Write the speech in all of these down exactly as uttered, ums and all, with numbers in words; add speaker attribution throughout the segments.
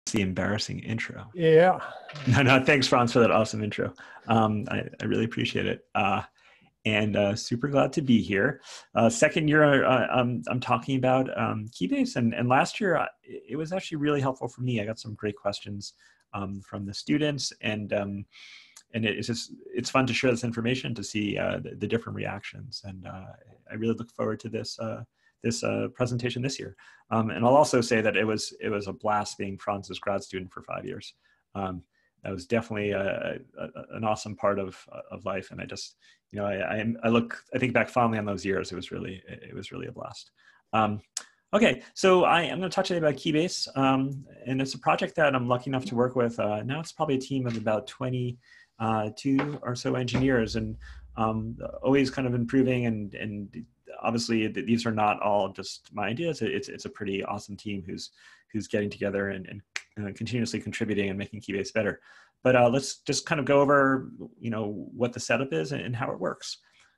Speaker 1: The embarrassing intro.
Speaker 2: Yeah.
Speaker 1: No, no, thanks, Franz, for that awesome intro. Um, I, I really appreciate it. Uh, and uh, super glad to be here. Uh, second year, uh, I'm, I'm talking about um, Keybase. And, and last year, uh, it was actually really helpful for me. I got some great questions um, from the students. And um, and it's just, it's fun to share this information to see uh, the, the different reactions. And uh, I really look forward to this uh, this uh, presentation this year. Um, and I'll also say that it was it was a blast being Franz's grad student for five years. Um, that was definitely a, a, an awesome part of of life. And I just, you know, I, I, I look, I think back fondly on those years. It was really, it was really a blast. Um, okay, so I am going to talk today about Keybase. Um, and it's a project that I'm lucky enough to work with. Uh, now it's probably a team of about twenty, uh, two or so engineers, and um, always kind of improving, and, and obviously these are not all just my ideas. It's, it's a pretty awesome team who's, who's getting together and, and uh, continuously contributing and making Keybase better. But uh, let's just kind of go over, you know, what the setup is and, and how it works.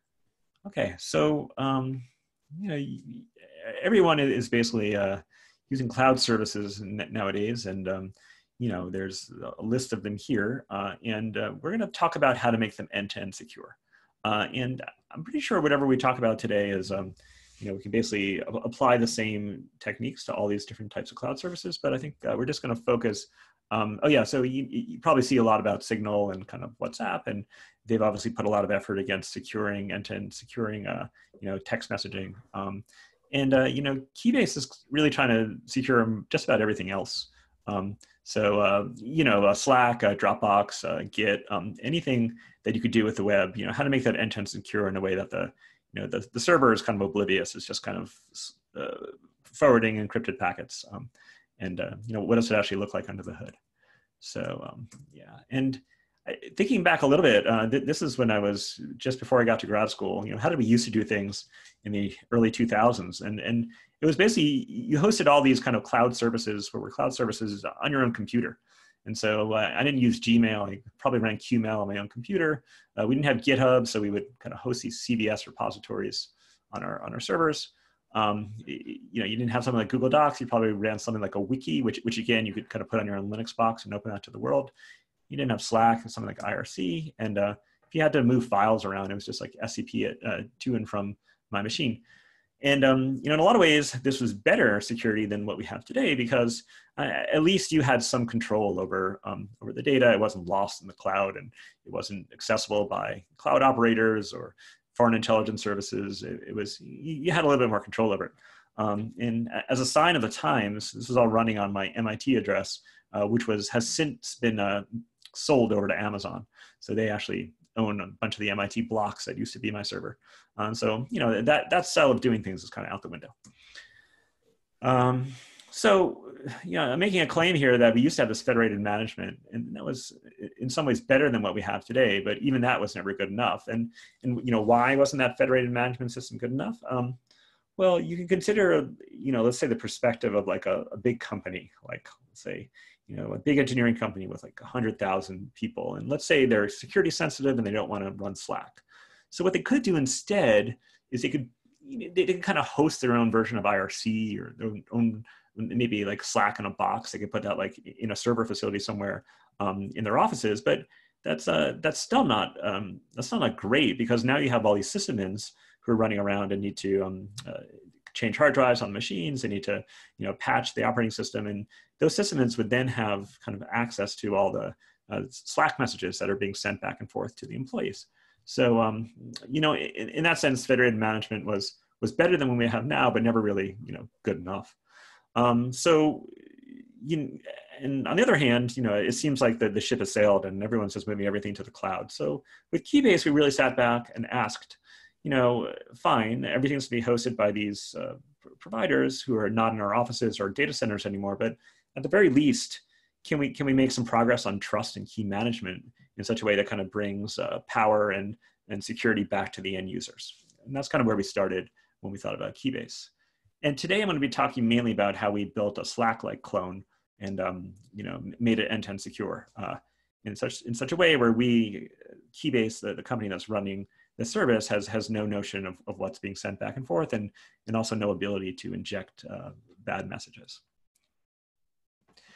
Speaker 1: Okay, so, um, you know, everyone is basically uh, using cloud services nowadays, and um, you know, there's a list of them here, uh, and uh, we're going to talk about how to make them end-to-end secure. Uh, and I'm pretty sure whatever we talk about today is, um, you know, we can basically apply the same techniques to all these different types of cloud services. But I think uh, we're just going to focus. Um, oh yeah, so you, you probably see a lot about Signal and kind of WhatsApp, and they've obviously put a lot of effort against securing end-to-end securing, uh, you know, text messaging. Um, and uh, you know, Keybase is really trying to secure just about everything else. Um, so, uh, you know, uh, Slack, uh, Dropbox, uh, Git, um, anything that you could do with the web, you know, how to make that end-to-end secure in a way that the, you know, the, the server is kind of oblivious. It's just kind of uh, forwarding encrypted packets. Um, and, uh, you know, what does it actually look like under the hood? So, um, yeah. And I, thinking back a little bit, uh, th this is when I was, just before I got to grad school, you know, how did we used to do things in the early two thousands? And, and it was basically, you hosted all these kind of cloud services, where were cloud services on your own computer. And so uh, I didn't use Gmail. I probably ran Q M L on my own computer. Uh, we didn't have GitHub, so we would kind of host these C V S repositories on our on our servers. Um, you know, you didn't have something like Google Docs. You probably ran something like a wiki, which which again you could kind of put on your own Linux box and open that to the world. You didn't have Slack and something like I R C. And uh, if you had to move files around, it was just like S C P it, uh, to and from my machine. And um, you know, in a lot of ways, this was better security than what we have today, because uh, at least you had some control over um, over the data. It wasn't lost in the cloud, and it wasn't accessible by cloud operators or foreign intelligence services. It, it was, you, you had a little bit more control over it. Um, and as a sign of the times, this was all running on my M I T address, uh, which was has since been uh, sold over to Amazon. So they actually own a bunch of the M I T blocks that used to be my server. Um, so, you know, that, that style of doing things is kind of out the window. Um, so, you know, I'm making a claim here that we used to have this federated management, and that was in some ways better than what we have today, but even that was never good enough. And, and you know, why wasn't that federated management system good enough? Um, well, you can consider, you know, let's say the perspective of like a, a big company, like let's say, you know, a big engineering company with like one hundred thousand people. And let's say they're security sensitive and they don't want to run Slack. So what they could do instead is they could, they could kind of host their own version of I R C, or their own, maybe like Slack in a box. They could put that like in a server facility somewhere um, in their offices. But that's uh, that's still not, um, that's still not great, because now you have all these sysadmins who are running around and need to um, uh, change hard drives on machines. They need to, you know, patch the operating system, and those sysadmins would then have kind of access to all the uh, Slack messages that are being sent back and forth to the employees. So, um, you know, in, in that sense, federated management was was better than what we have now, but never really, you know, good enough. Um, so, you, and on the other hand, you know, it seems like the, the ship has sailed and everyone's just moving everything to the cloud. So with Keybase, we really sat back and asked, you know, fine, everything's to be hosted by these uh, providers who are not in our offices or data centers anymore, but at the very least, can we can we make some progress on trust and key management in such a way that kind of brings uh, power and, and security back to the end users? And that's kind of where we started when we thought about Keybase. And today I'm going to be talking mainly about how we built a Slack-like clone and um, you know, made it end-to-end secure uh, in such in such a way where we, Keybase, the, the company that's running the service, has has no notion of, of what's being sent back and forth, and, and also no ability to inject uh, bad messages.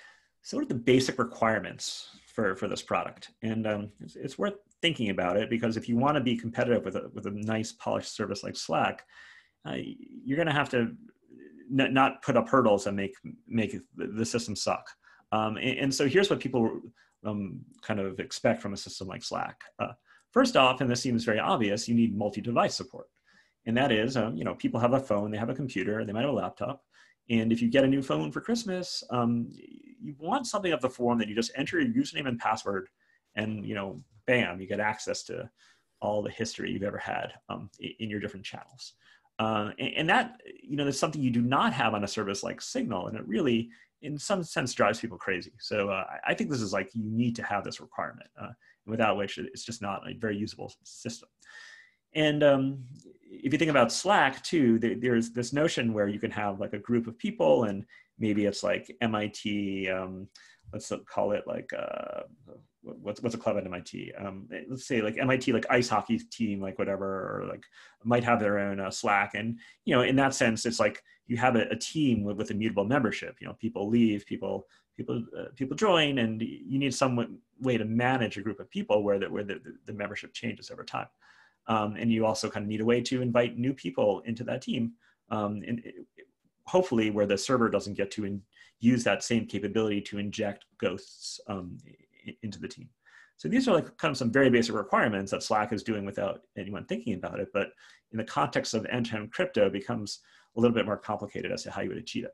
Speaker 1: so what are the basic requirements for, for this product? And um, it's, it's worth thinking about it, because if you want to be competitive with a, with a nice polished service like Slack, uh, you're going to have to n- not put up hurdles and make, make the system suck. Um, and, and so here's what people um, kind of expect from a system like Slack. Uh, first off, and this seems very obvious, you need multi-device support. And that is, um, you know, people have a phone, they have a computer, they might have a laptop. And if you get a new phone for Christmas, um, you want something of the form that you just enter your username and password, and, you know, bam, you get access to all the history you've ever had um, in your different channels. Uh, and, and that, you know, that's something you do not have on a service like Signal, and it really, in some sense, drives people crazy. So uh, I think this is like, you need to have this requirement, uh, without which it's just not a very usable system. And um, if you think about Slack too, there, there's this notion where you can have like a group of people, and maybe it's like M I T, um, let's call it like, uh, what's, what's a club at M I T? Um, let's say like M I T, like ice hockey team, like whatever, or like might have their own uh, Slack. And, you know, in that sense, it's like you have a, a team with, with immutable membership. You know, people leave, people, people, uh, people join, and you need some way to manage a group of people where the, where the, the membership changes over time. Um, and you also kind of need a way to invite new people into that team, um, and it, hopefully where the server doesn't get to in, use that same capability to inject ghosts um, into the team. So these are like kind of some very basic requirements that Slack is doing without anyone thinking about it, but in the context of end-to-end crypto, it becomes a little bit more complicated as to how you would achieve it.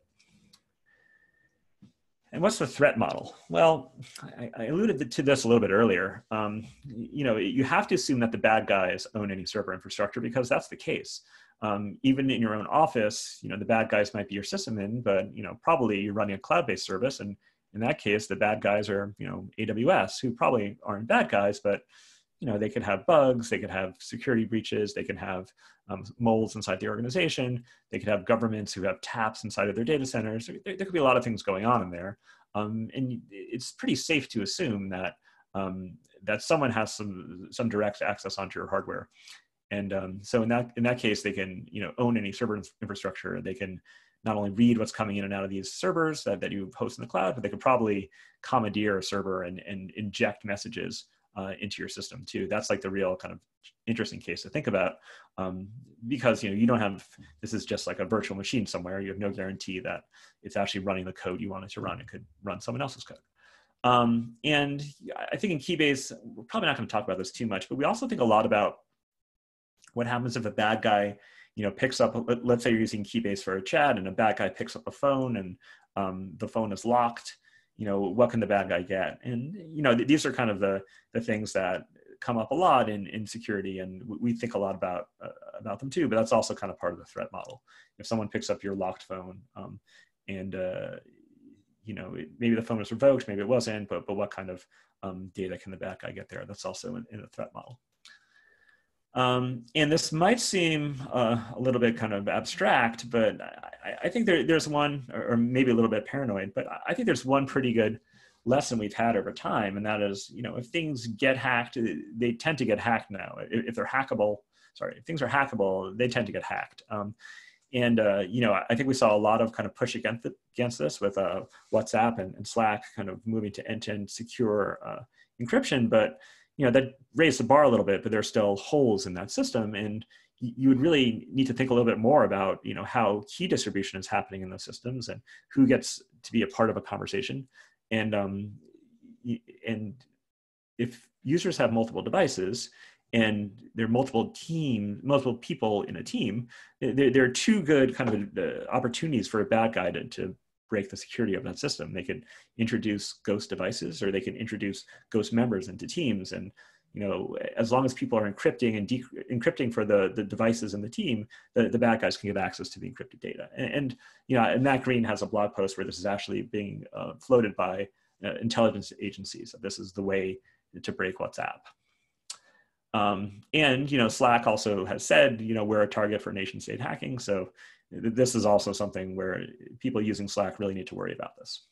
Speaker 1: And what's the threat model? Well, I, I alluded to this a little bit earlier. Um, you know, you have to assume that the bad guys own any server infrastructure, because that's the case. Um, even in your own office, you know, the bad guys might be your sysadmin, but, you know, probably you're running a cloud-based service. And in that case, the bad guys are, you know, A W S, who probably aren't bad guys, but, you know, they could have bugs, they could have security breaches, they can have um, moles inside the organization, they could have governments who have taps inside of their data centers. There, there could be a lot of things going on in there. Um, and it's pretty safe to assume that um, that someone has some some direct access onto your hardware. And um, so in that in that case, they can, you know, own any server infrastructure. They can not only read what's coming in and out of these servers that, that you host in the cloud, but they could probably commandeer a server and, and inject messages uh, into your system too. That's like the real kind of interesting case to think about, um, because, you know, you don't have, this is just like a virtual machine somewhere. You have no guarantee that it's actually running the code you want it to run. It could run someone else's code. Um, and I think in Keybase, we're probably not going to talk about this too much, but we also think a lot about what happens if a bad guy, you know, picks up, let's say you're using Keybase for a chat and a bad guy picks up a phone and um, the phone is locked. You know, what can the bad guy get? And, you know, th these are kind of the, the things that come up a lot in, in security, and we think a lot about, uh, about them too, but that's also kind of part of the threat model. If someone picks up your locked phone um, and, uh, you know, it, maybe the phone was revoked, maybe it wasn't, but, but what kind of um, data can the bad guy get there? That's also in, in the threat model. Um, and this might seem uh, a little bit kind of abstract, but I, I think there, there's one, or maybe a little bit paranoid, but I think there's one pretty good lesson we've had over time, and that is, you know, if things get hacked, they tend to get hacked now. If, if they're hackable, sorry, if things are hackable, they tend to get hacked. Um, and, uh, you know, I think we saw a lot of kind of push against, it, against this with uh, WhatsApp and, and Slack kind of moving to end-to-end secure uh, encryption, but you know, that raised the bar a little bit, but there's still holes in that system. And you would really need to think a little bit more about, you know, how key distribution is happening in those systems and who gets to be a part of a conversation. And, um, and if users have multiple devices and there are multiple teams, multiple people in a team, there, there are two good kind of uh, opportunities for a bad guy to, to break the security of that system. They could introduce ghost devices, or they can introduce ghost members into teams. And, you know, as long as people are encrypting and encrypting for the, the devices in the team, the, the bad guys can get access to the encrypted data. And, and, you know, and Matt Green has a blog post where this is actually being uh, floated by uh, intelligence agencies. This is the way to break WhatsApp. Um, and, you know, Slack also has said, you know, we're a target for nation state hacking. So this is also something where people using Slack really need to worry about this.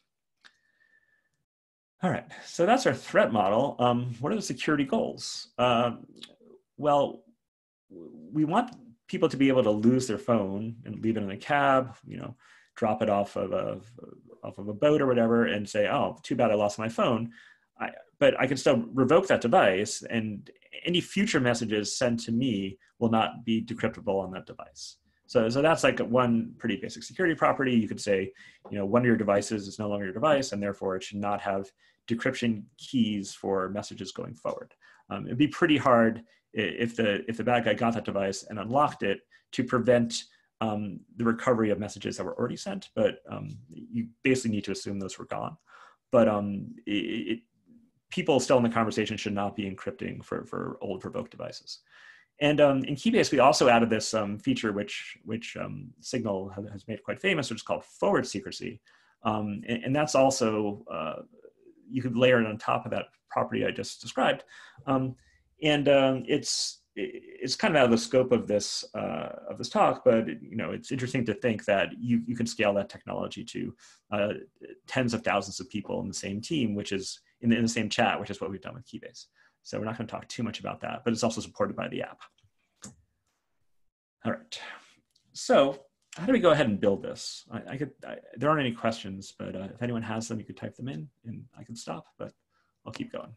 Speaker 1: All right, so that's our threat model. Um, what are the security goals? Um, well, we want people to be able to lose their phone and leave it in a cab, you know, drop it off of a off of a boat or whatever, and say, "Oh, too bad I lost my phone." I, but I can still revoke that device, and any future messages sent to me will not be decryptable on that device. So, so that's like one pretty basic security property. You could say, you know, one of your devices is no longer your device, and therefore it should not have decryption keys for messages going forward. Um, it'd be pretty hard if the if the bad guy got that device and unlocked it to prevent um, the recovery of messages that were already sent. But um, you basically need to assume those were gone. But um, it, it, people still in the conversation should not be encrypting for for old revoked devices. And um, in Keybase, we also added this um, feature which, which um, Signal has made quite famous, which is called forward secrecy. Um, and, and that's also, uh, you could layer it on top of that property I just described. Um, and um, it's, it's kind of out of the scope of this, uh, of this talk, but you know, it's interesting to think that you, you can scale that technology to uh, tens of thousands of people in the same team, which is in the, in the same chat, which is what we've done with Keybase. So we're not going to talk too much about that, but it's also supported by the app. All right. So how do we go ahead and build this? I, I could, I, there aren't any questions, but uh, if anyone has them, you could type them in and I can stop, but I'll keep going.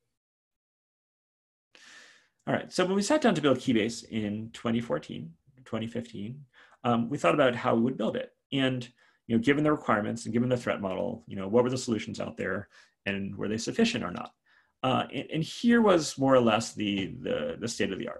Speaker 1: All right. So when we sat down to build Keybase in twenty fourteen, twenty fifteen, um, we thought about how we would build it. And, you know, given the requirements and given the threat model, you know, what were the solutions out there and were they sufficient or not? Uh, and, and here was more or less the, the, the state of the art.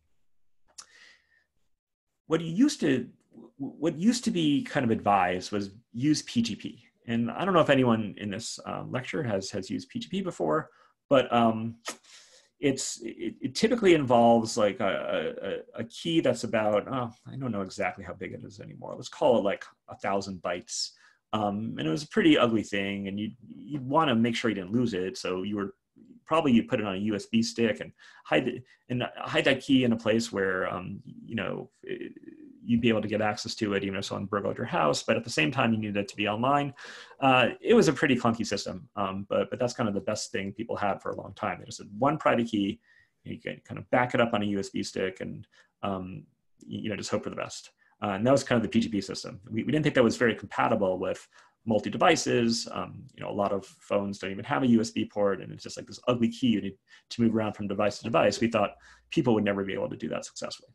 Speaker 1: What you used to, what used to be kind of advised was use P G P. And I don't know if anyone in this uh, lecture has, has used P G P before, but um, it's, it, it typically involves like a, a, a key that's about, oh, I don't know exactly how big it is anymore. Let's call it like a thousand bytes. Um, and it was a pretty ugly thing, and you'd, you'd want to make sure you didn't lose it. So you were probably you put it on a U S B stick and hide it, and hide that key in a place where um, you know it, you'd be able to get access to it even if someone burgled your house. But at the same time, you needed it to be online. Uh, it was a pretty clunky system, um, but but that's kind of the best thing people had for a long time. They just had one private key. You can kind of back it up on a U S B stick and um, you know just hope for the best. Uh, and that was kind of the P G P system. We, we didn't think that was very compatible with multi-devices. Um, you know, a lot of phones don't even have a U S B port, and it's just like this ugly key you need to move around from device to device. We thought people would never be able to do that successfully.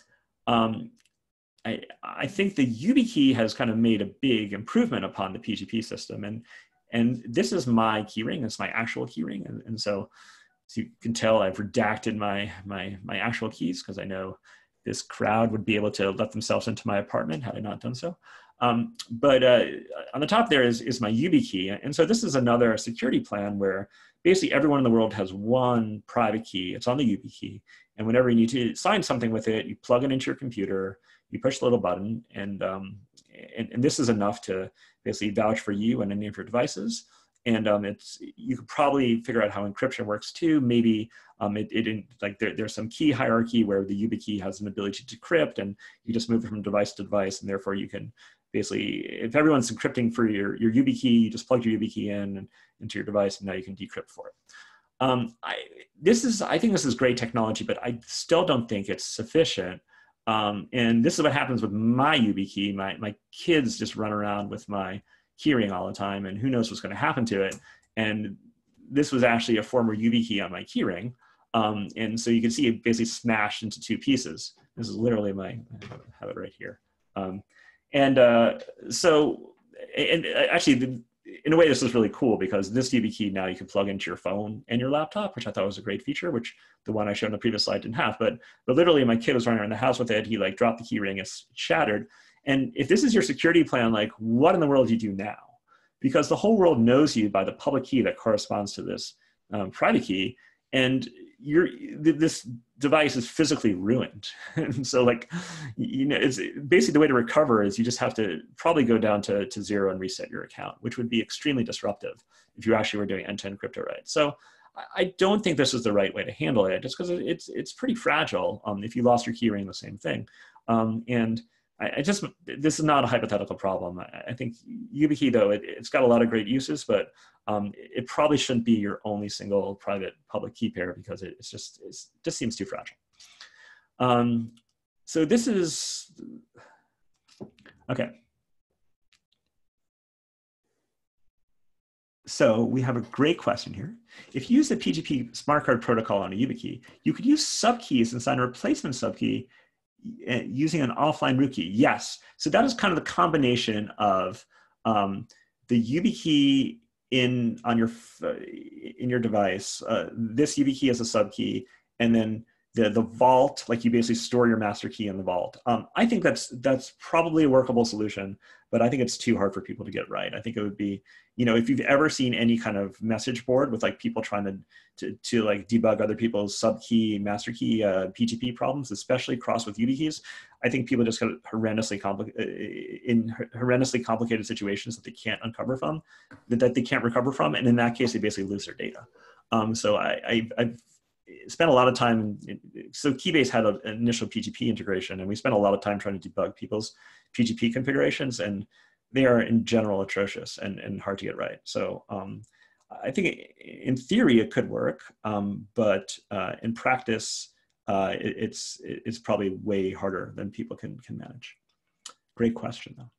Speaker 1: Um, I, I think the YubiKey has kind of made a big improvement upon the P G P system, and and this is my keyring. It's my actual keyring, and, and so, so you can tell I've redacted my my my actual keys because I know this crowd would be able to let themselves into my apartment had I not done so. Um, but uh, on the top there is, is my YubiKey. And so this is another security plan where basically everyone in the world has one private key. It's on the YubiKey. And whenever you need to sign something with it, you plug it into your computer, you push the little button, and, um, and, and this is enough to basically vouch for you and any of your devices. And um, it's, you could probably figure out how encryption works too. Maybe um, it, it didn't, like there, there's some key hierarchy where the YubiKey has an ability to decrypt, and you just move it from device to device, and therefore you can basically, if everyone's encrypting for your, your YubiKey, you just plug your YubiKey in and into your device, and now you can decrypt for it. Um, I, this is, I think this is great technology, but I still don't think it's sufficient. Um, and this is what happens with my YubiKey. My, my kids just run around with my keyring all the time, and who knows what's going to happen to it. And this was actually a former YubiKey on my keyring. Um, and so you can see it basically smashed into two pieces. This is literally my, I have it right here. Um, and uh, so, and actually, the, in a way, this is really cool because this YubiKey now you can plug into your phone and your laptop, which I thought was a great feature, which the one I showed in the previous slide didn't have. But, but literally, my kid was running around the house with it. He like dropped the keyring, it's shattered. And if this is your security plan, like what in the world do you do now? Because the whole world knows you by the public key that corresponds to this um, private key, and you're, this device is physically ruined. And so like, you know, it's basically the way to recover is you just have to probably go down to, to zero and reset your account, which would be extremely disruptive if you actually were doing end-to-end crypto right. So I don't think this is the right way to handle it, just because it's, it's pretty fragile. Um, if you lost your keyring, the same thing. Um, and I just, this is not a hypothetical problem. I think YubiKey, though, it, it's got a lot of great uses, but um, it probably shouldn't be your only single private public key pair because it, it's just, it's, it just seems too fragile. Um, so this is, okay. so we have a great question here. If you use the P G P smart card protocol on a YubiKey, you could use subkeys inside a replacement subkey using an offline root key. Yes. So that is kind of the combination of um, the YubiKey in on your in your device. Uh, this YubiKey is a subkey, and then the the vault, like you basically store your master key in the vault. Um, I think that's that's probably a workable solution, but I think it's too hard for people to get right. I think it would be, you know, if you've ever seen any kind of message board with like people trying to to, to like debug other people's sub key, master key, uh, P G P problems, especially cross with YubiKeys, I think people just got horrendously complicated in horrendously complicated situations that they can't uncover from, that, that they can't recover from, and in that case, they basically lose their data. Um, so I, I I've spent a lot of time. In, so Keybase had an initial P G P integration, and we spent a lot of time trying to debug people's P G P configurations, and they are in general atrocious and, and hard to get right. So um, I think in theory it could work, um, but uh, in practice uh, it, it's it's probably way harder than people can can manage. Great question though.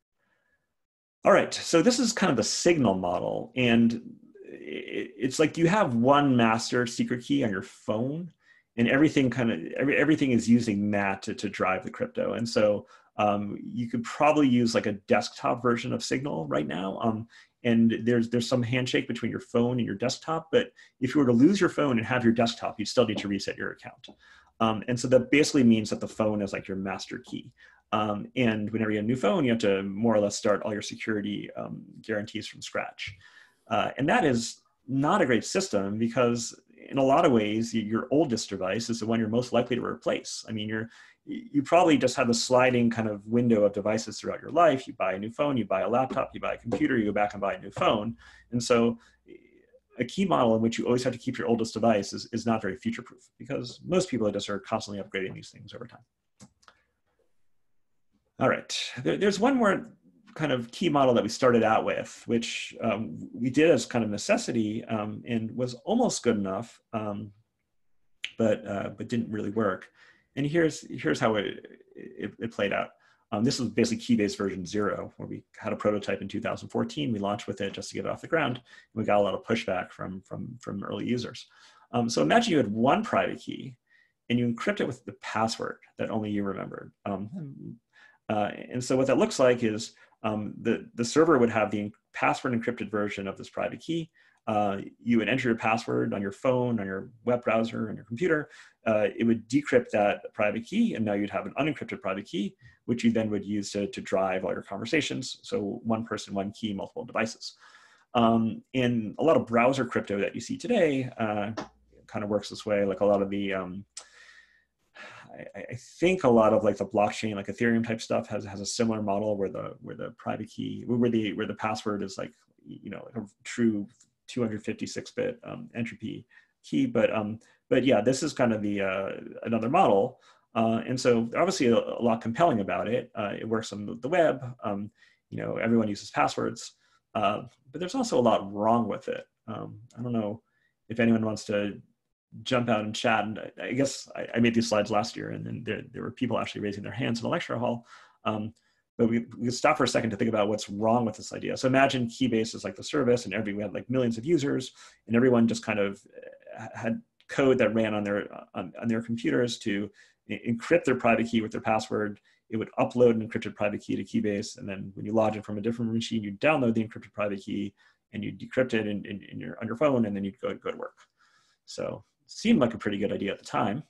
Speaker 1: All right, so this is kind of the signal model, and it's like you have one master secret key on your phone, and everything kind of every, everything is using that to, to drive the crypto. And so um, you could probably use like a desktop version of Signal right now. Um, and there's there's some handshake between your phone and your desktop. But if you were to lose your phone and have your desktop, you'd still need to reset your account. Um, and so that basically means that the phone is like your master key. Um, and whenever you get a new phone, you have to more or less start all your security um, guarantees from scratch. Uh, and that is not a great system because in a lot of ways, your oldest device is the one you're most likely to replace. I mean, you're, you probably just have a sliding kind of window of devices throughout your life. You buy a new phone, you buy a laptop, you buy a computer, you go back and buy a new phone. And so a key model in which you always have to keep your oldest device is, is not very future-proof because most people just are constantly upgrading these things over time. All right, there, there's one more kind of key model that we started out with, which um, we did as kind of necessity um, and was almost good enough, um, but uh, but didn't really work. And here's here's how it it, it played out. Um, this was basically Keybase version zero, where we had a prototype in two thousand fourteen. We launched with it just to get it off the ground, and we got a lot of pushback from from from early users. Um, so imagine you had one private key, and you encrypt it with the password that only you remembered. Um, uh, and so what that looks like is Um, the, the server would have the password encrypted version of this private key. Uh, you would enter your password on your phone, on your web browser, on your computer. Uh, it would decrypt that private key, and now you'd have an unencrypted private key, which you then would use to, to drive all your conversations. So one person, one key, multiple devices. Um, and a lot of browser crypto that you see today uh, kind of works this way, like a lot of the um, I, I think a lot of like the blockchain, like Ethereum type stuff has, has a similar model where the, where the private key, where the, where the password is like, you know, like a true two hundred fifty-six bit um, entropy key. But, um, but yeah, this is kind of the, uh, another model. Uh, and so obviously a, a lot compelling about it. Uh, it works on the web. Um, you know, everyone uses passwords, uh, but there's also a lot wrong with it. Um, I don't know if anyone wants to jump out and chat. And I, I guess I, I made these slides last year, and then there, there were people actually raising their hands in the lecture hall. Um, but we, we could stop for a second to think about what's wrong with this idea. So imagine Keybase is like the service, and every we had like millions of users, and everyone just kind of had code that ran on their on, on their computers to encrypt their private key with their password. It would upload an encrypted private key to Keybase, and then when you log in from a different machine, you download the encrypted private key, and you decrypt it in, in, in your on your phone, and then you'd go go to work. So seemed like a pretty good idea at the time.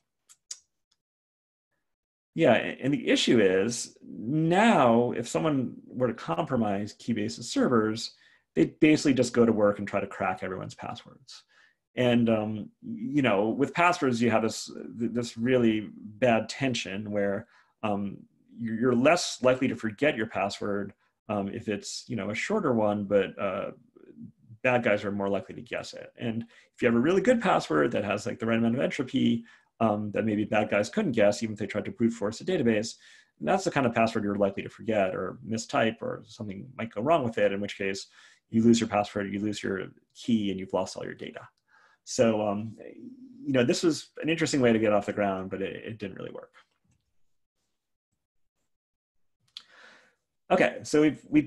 Speaker 1: Yeah, and the issue is now if someone were to compromise Keybase's servers, they'd basically just go to work and try to crack everyone's passwords. And um, you know, with passwords, you have this this really bad tension where um, you're less likely to forget your password um, if it's you know a shorter one, but uh, bad guys are more likely to guess it. And if you have a really good password that has like the right amount of entropy um, that maybe bad guys couldn't guess, even if they tried to brute force a database, that's the kind of password you're likely to forget or mistype, or something might go wrong with it, in which case you lose your password, you lose your key, and you've lost all your data. So, um, you know, this was an interesting way to get off the ground, but it, it didn't really work. Okay, so we've, we've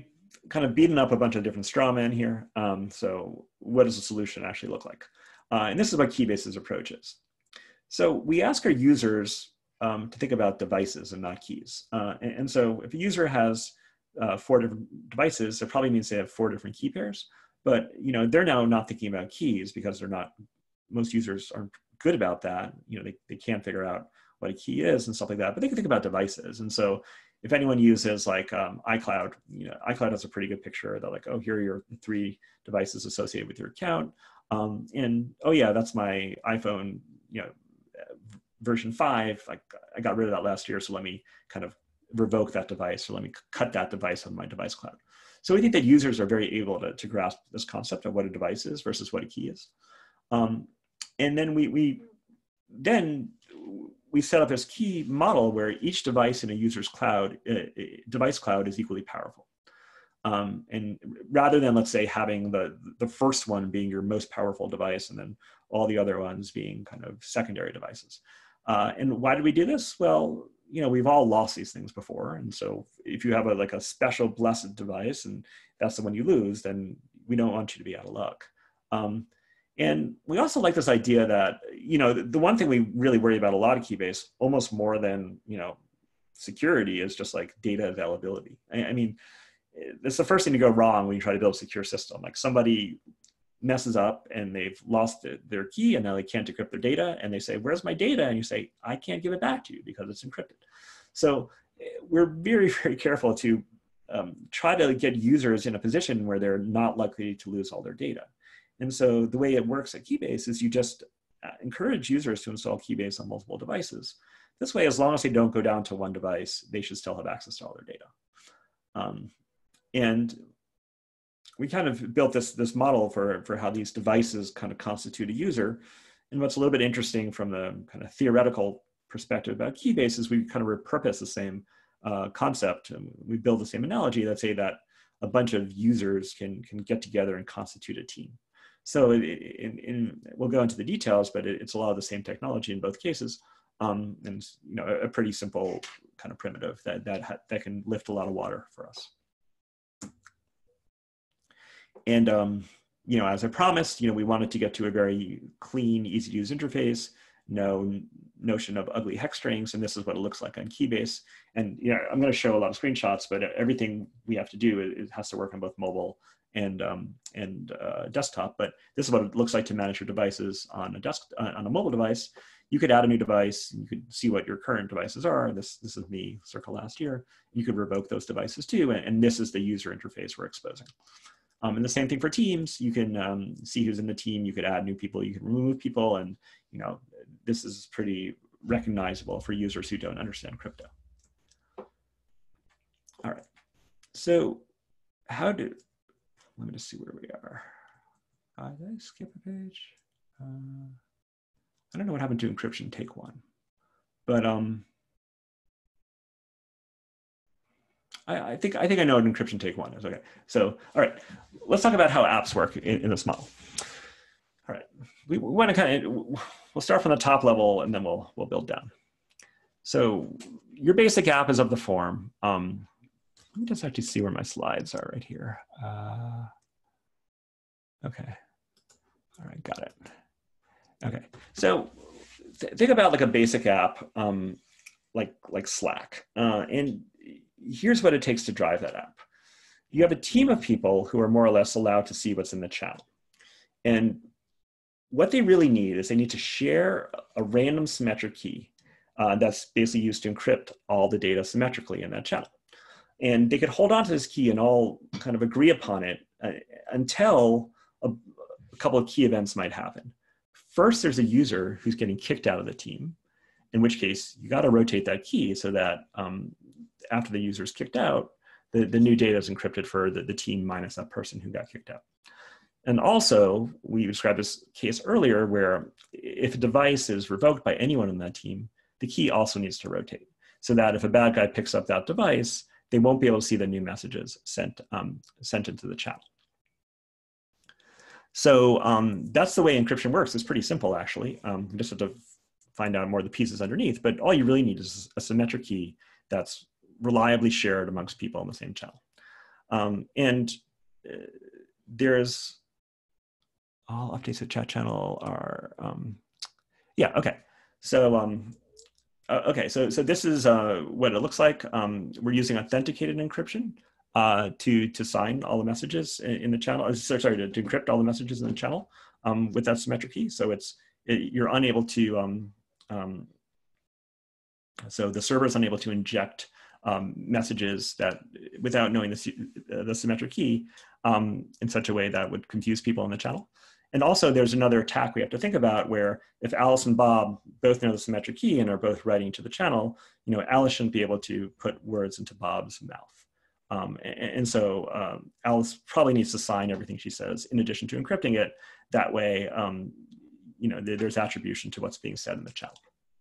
Speaker 1: kind of beaten up a bunch of different straw men here. Um, so what does the solution actually look like? Uh, and this is what Keybase's approach is. So we ask our users um, to think about devices and not keys. Uh, and, and so if a user has uh, four different devices, it probably means they have four different key pairs. But you know, they're now not thinking about keys because they're not, most users aren't good about that. You know, they, they can't figure out what a key is and stuff like that, but they can think about devices. And so if anyone uses like um, iCloud, you know, iCloud has a pretty good picture. They're like, oh, here are your three devices associated with your account. Um, and oh yeah, that's my iPhone, you know, version five. Like I got rid of that last year, so let me kind of revoke that device, or let me cut that device on my device cloud. So we think that users are very able to, to grasp this concept of what a device is versus what a key is. Um, and then we, we then we set up this key model where each device in a user's cloud, uh, device cloud is equally powerful. Um, and rather than, let's say, having the, the first one being your most powerful device and then all the other ones being kind of secondary devices. Uh, and why did we do this? Well, you know, we've all lost these things before. And so if you have a, like a special blessed device and that's the one you lose, then we don't want you to be out of luck. Um, And we also like this idea that, you know, the, the one thing we really worry about a lot of Keybase, almost more than, you know, security, is just like data availability. I, I mean, it's the first thing to go wrong when you try to build a secure system. Like somebody messes up and they've lost the, their key and now they can't decrypt their data and they say, where's my data? And you say, I can't give it back to you because it's encrypted. So we're very, very careful to um, try to get users in a position where they're not likely to lose all their data. And so the way it works at Keybase is you just encourage users to install Keybase on multiple devices. This way, as long as they don't go down to one device, they should still have access to all their data. Um, and we kind of built this, this model for, for how these devices kind of constitute a user. And what's a little bit interesting from the kind of theoretical perspective about Keybase is we kind of repurpose the same uh, concept. And we build the same analogy that say that a bunch of users can, can get together and constitute a team. So in, in, we'll go into the details, but it, it's a lot of the same technology in both cases. Um, and you know, a, a pretty simple kind of primitive that, that, ha that can lift a lot of water for us. And um, you know, as I promised, you know, we wanted to get to a very clean, easy to use interface, no notion of ugly hex strings, and this is what it looks like on Keybase. And you know, I'm going to show a lot of screenshots, but everything we have to do, it, it has to work on both mobile and um, and uh, desktop. But this is what it looks like to manage your devices on a desk uh, on a mobile device. You could add a new device. You could see what your current devices are. This this is me circa last year. You could revoke those devices too, and, and this is the user interface we're exposing. Um, and the same thing for teams. You can um, see who's in the team. You could add new people. You can remove people, and you know, this is pretty recognizable for users who don't understand crypto. All right. So how do let me just see where we are. Uh, did I skip a page? Uh, I don't know what happened to encryption take one, but um, I, I think I think I know what encryption take one is. Okay, so all right, let's talk about how apps work in, in this model. All right, we, we want to kind of we'll start from the top level and then we'll we'll build down. So your basic app is of the form. Um, Let me just actually see where my slides are right here. Uh, okay. All right, got it. Okay, so th think about like a basic app, um, like, like Slack. Uh, and here's what it takes to drive that app. You have a team of people who are more or less allowed to see what's in the channel. And what they really need is they need to share a random symmetric key uh, that's basically used to encrypt all the data symmetrically in that channel. And they could hold on to this key and all kind of agree upon it uh, until a, a couple of key events might happen. First, there's a user who's getting kicked out of the team, in which case you got to rotate that key so that um, after the user's kicked out, the, the new data is encrypted for the, the team minus that person who got kicked out. And also, we described this case earlier where if a device is revoked by anyone in that team, the key also needs to rotate so that if a bad guy picks up that device, they won't be able to see the new messages sent, um, sent into the channel. So um, that's the way encryption works. It's pretty simple, actually. Um, you just have to find out more of the pieces underneath, but all you really need is a symmetric key that's reliably shared amongst people in the same channel. Um, and uh, there's, all updates to chat channel are, um, yeah, okay. So, um, uh, okay, so, so this is uh, what it looks like. Um, we're using authenticated encryption uh, to, to sign all the messages in, in the channel, or, sorry, to, to encrypt all the messages in the channel um, with that symmetric key. So it's, it, you're unable to, um, um, so the server is unable to inject um, messages that without knowing the, uh, the symmetric key um, in such a way that would confuse people in the channel. And also there's another attack we have to think about where if Alice and Bob both know the symmetric key and are both writing to the channel, you know, Alice shouldn't be able to put words into Bob's mouth. Um, and, and so um, Alice probably needs to sign everything she says in addition to encrypting it. That way, um, you know, there, there's attribution to what's being said in the channel.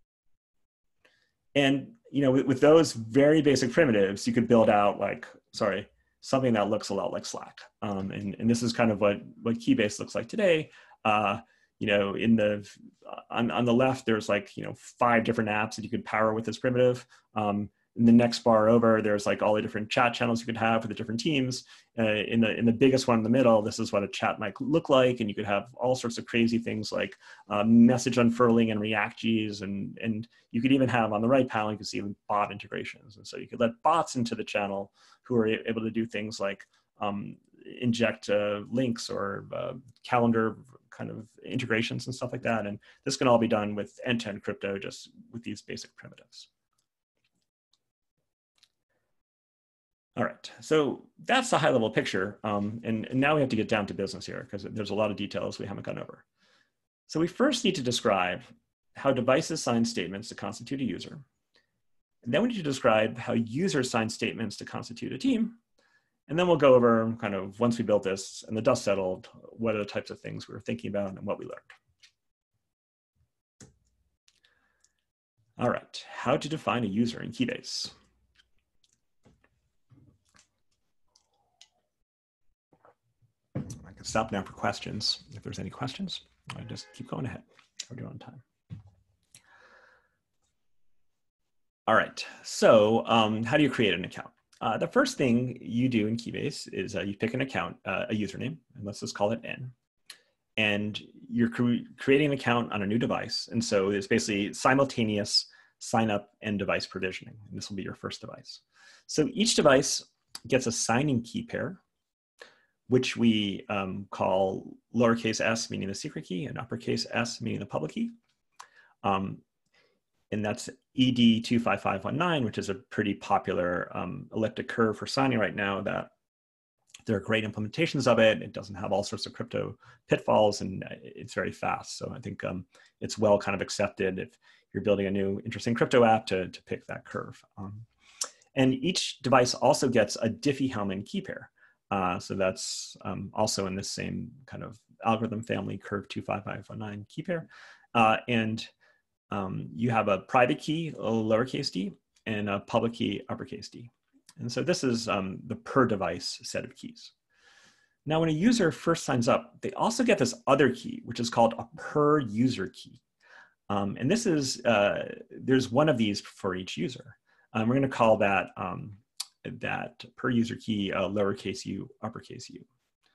Speaker 1: And, you know, with, with those very basic primitives, you could build out like, sorry, something that looks a lot like Slack. Um, and, and this is kind of what, what Keybase looks like today. Uh, you know, in the, on, on the left, there's like, you know, five different apps that you could power with this primitive. Um, in the next bar over, there's like all the different chat channels you could have for the different teams. Uh, in the in the biggest one in the middle, this is what a chat might look like, and you could have all sorts of crazy things like uh, message unfurling and reactees, and and you could even have on the right panel, you can see bot integrations, and so you could let bots into the channel who are able to do things like um, inject uh, links or uh, calendar kind of integrations and stuff like that, and this can all be done with end-to-end crypto just with these basic primitives. All right, so that's the high level picture. Um, and, and now we have to get down to business here because there's a lot of details we haven't gone over. So we first need to describe how devices sign statements to constitute a user. And then we need to describe how users sign statements to constitute a team. And then we'll go over kind of, once we built this and the dust settled, what are the types of things we were thinking about and what we learned. All right, how to define a user in Keybase. I can stop now for questions. If there's any questions, I just keep going ahead. We're doing on time. All right, so um, how do you create an account? Uh, the first thing you do in Keybase is uh, you pick an account, uh, a username, and let's just call it N. And you're cre creating an account on a new device. And so it's basically simultaneous sign up and device provisioning. And this will be your first device. So each device gets a signing key pair, which we um, call lowercase s, meaning the secret key, and uppercase s, meaning the public key. Um, and that's E D two five five one nine, which is a pretty popular um, elliptic curve for signing right now. That there are great implementations of it. It doesn't have all sorts of crypto pitfalls, and it's very fast. So I think um, it's well kind of accepted if you're building a new interesting crypto app to, to pick that curve. Um, and each device also gets a Diffie-Hellman key pair. Uh, so that's um, also in this same kind of algorithm family, curve two five five one nine key pair. Uh, and um, you have a private key, a lowercase d, and a public key, uppercase d. And so this is um, the per device set of keys. Now, when a user first signs up, they also get this other key, which is called a per user key. Um, and this is, uh, there's one of these for each user. Um, we're going to call that um, that per user key uh, lowercase u, uppercase u.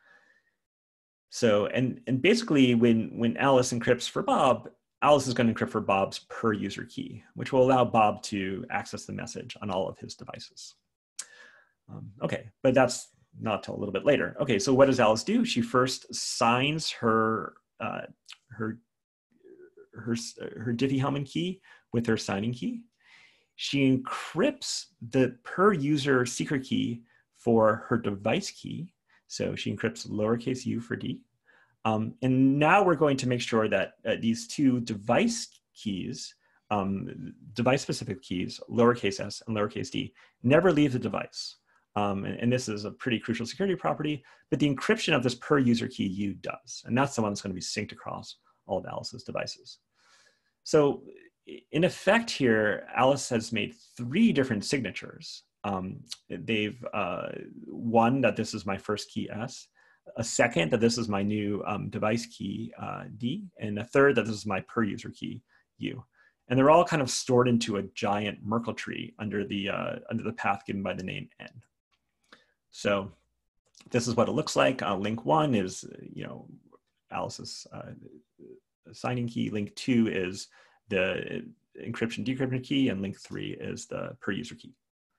Speaker 1: So, and, and basically when, when Alice encrypts for Bob, Alice is going to encrypt for Bob's per user key, which will allow Bob to access the message on all of his devices. Um, okay, but that's not till a little bit later. Okay, so what does Alice do? She first signs her, uh, her, her, her Diffie-Hellman key with her signing key. She encrypts the per user secret key for her device key. So she encrypts lowercase u for D. Um, and now we're going to make sure that uh, these two device keys, um, device specific keys, lowercase s and lowercase d, never leave the device. Um, and, and this is a pretty crucial security property, but the encryption of this per user key u does. And that's the one that's going to be synced across all of Alice's devices. So in effect here, Alice has made three different signatures. Um, they've, uh, one, that this is my first key S, a second, that this is my new um, device key uh, D, and a third, that this is my per user key U. And they're all kind of stored into a giant Merkle tree under the, uh, under the path given by the name N. So this is what it looks like. Uh, link one is, you know, Alice's uh, signing key. Link two is the encryption decryption key, and link three is the per user key.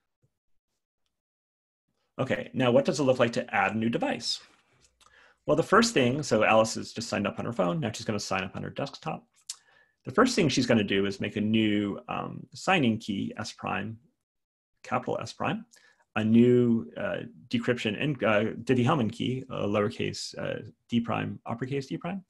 Speaker 1: Okay, now what does it look like to add a new device? Well, the first thing, so Alice has just signed up on her phone. Now she's going to sign up on her desktop. The first thing she's going to do is make a new um, signing key, S prime, capital S prime, a new uh, decryption and uh, Diffie-Hellman key, a lowercase uh, d prime, uppercase d prime.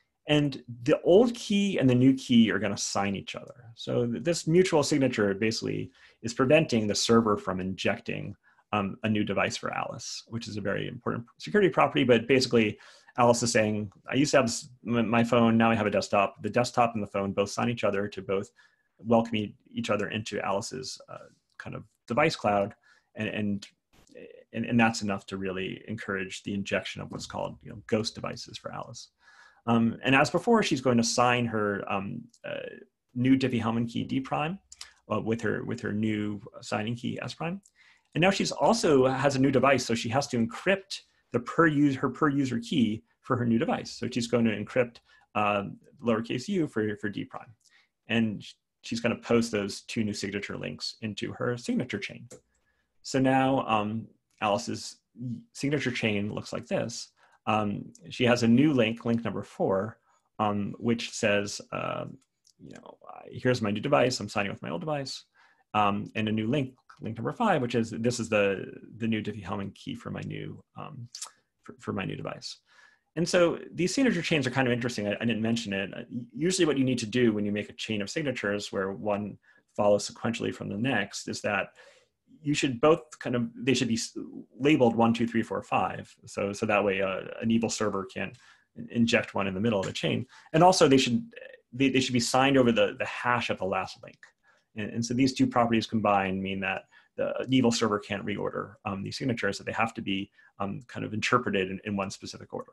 Speaker 1: And the old key and the new key are going to sign each other. So this mutual signature basically is preventing the server from injecting um, a new device for Alice, which is a very important security property. But basically, Alice is saying, I used to have this, my phone, now I have a desktop. The desktop and the phone both sign each other to both welcome each other into Alice's uh, kind of device cloud. And, and, and, and that's enough to really encourage the injection of what's called, you know, ghost devices for Alice. Um, and as before, she's going to sign her um, uh, new Diffie-Hellman key D prime uh, with her with her new signing key S prime. And now she's also has a new device, so she has to encrypt the per user her per user key for her new device. So she's going to encrypt uh, lowercase u for for D prime, and she's going to post those two new signature links into her signature chain. So now um, Alice's signature chain looks like this. Um, she has a new link, link number four, um, which says, uh, you know, here's my new device. I'm signing with my old device, um, and a new link, link number five, which is this is the the new Diffie-Hellman key for my new um, for, for my new device. And so these signature chains are kind of interesting. I, I didn't mention it. Usually, what you need to do when you make a chain of signatures where one follows sequentially from the next is that you should both kind of, they should be labeled one, two, three, four, five. So, so that way uh, an evil server can inject one in the middle of the chain. And also they should, they, they should be signed over the, the hash of the last link. And, and so these two properties combined mean that the an evil server can't reorder um, these signatures, so they have to be um, kind of interpreted in, in one specific order.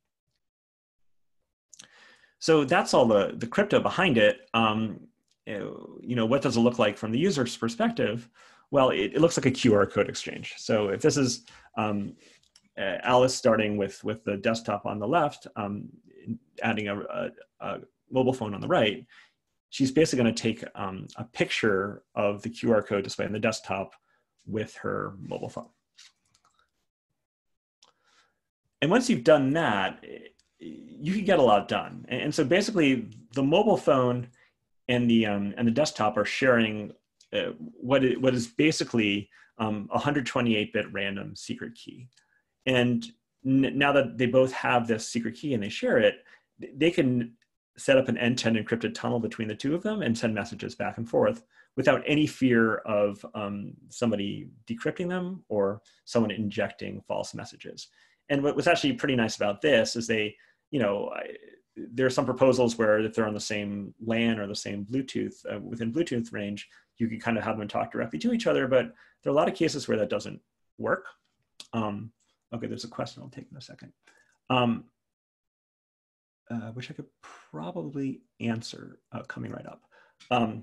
Speaker 1: So that's all the, the crypto behind it. Um, you know, what does it look like from the user's perspective? Well, it, it looks like a Q R code exchange. So if this is um, uh, Alice starting with, with the desktop on the left, um, adding a, a, a mobile phone on the right, she's basically going to take um, a picture of the Q R code displayed on the desktop with her mobile phone. And once you've done that, you can get a lot done. And, and so basically, the mobile phone and the, um, and the desktop are sharing Uh, what, is, what is basically um, a one hundred twenty-eight bit random secret key. And n now that they both have this secret key and they share it, they can set up an end-to-end encrypted tunnel between the two of them and send messages back and forth without any fear of um, somebody decrypting them or someone injecting false messages. And what was actually pretty nice about this is they, you know, I, there are some proposals where if they're on the same LAN or the same Bluetooth, uh, within Bluetooth range, you can kind of have them talk directly to each other, but there are a lot of cases where that doesn't work. Um, okay, there's a question I'll take in a second, um, uh, which I could probably answer uh, coming right up. Um,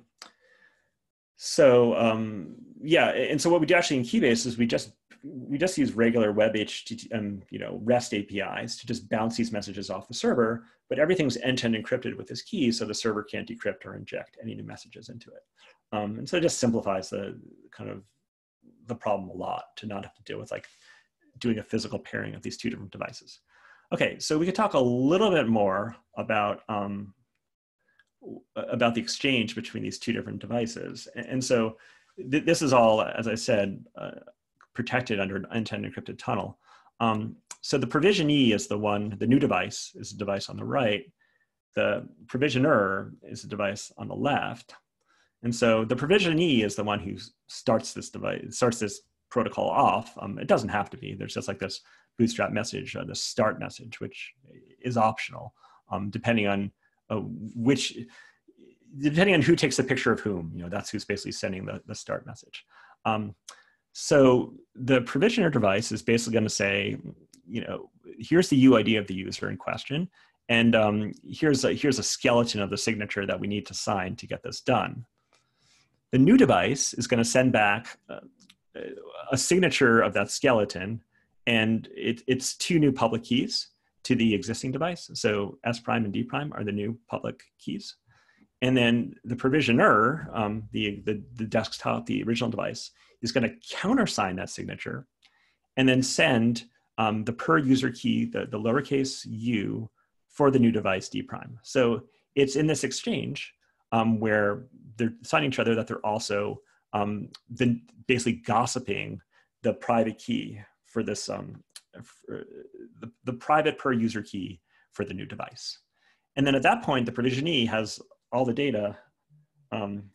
Speaker 1: so um, yeah, and so what we do actually in Keybase is we just we just use regular web H T T P, um, you know, REST A P Is to just bounce these messages off the server, but everything's end-to-end encrypted with this key, so the server can't decrypt or inject any new messages into it. Um, and so it just simplifies the kind of the problem a lot to not have to deal with like doing a physical pairing of these two different devices. Okay, so we could talk a little bit more about um, about the exchange between these two different devices. And, and so th this is all, as I said, uh, protected under an end-to-end encrypted tunnel. Um, so the provisionee is the one, the new device is the device on the right. The provisioner is the device on the left. And so the provisionee is the one who starts this device, starts this protocol off. Um, it doesn't have to be. There's just like this bootstrap message, uh, the start message, which is optional, um, depending on uh, which, depending on who takes the picture of whom. You know, that's who's basically sending the, the start message. Um, so the provisioner device is basically going to say, you know, here's the U I D of the user in question, and um, here's a, here's a skeleton of the signature that we need to sign to get this done. The new device is going to send back uh, a signature of that skeleton and it, it's two new public keys to the existing device. So S prime and D prime are the new public keys. And then the provisioner, um, the, the, the desktop, the original device, is going to countersign that signature and then send um, the per user key, the, the lowercase u, for the new device D prime. So it's in this exchange um, where they're signing each other that they're also um, the, basically gossiping the private key for this, um, for the, the private per user key for the new device. And then at that point, the provisionee has all the data, um,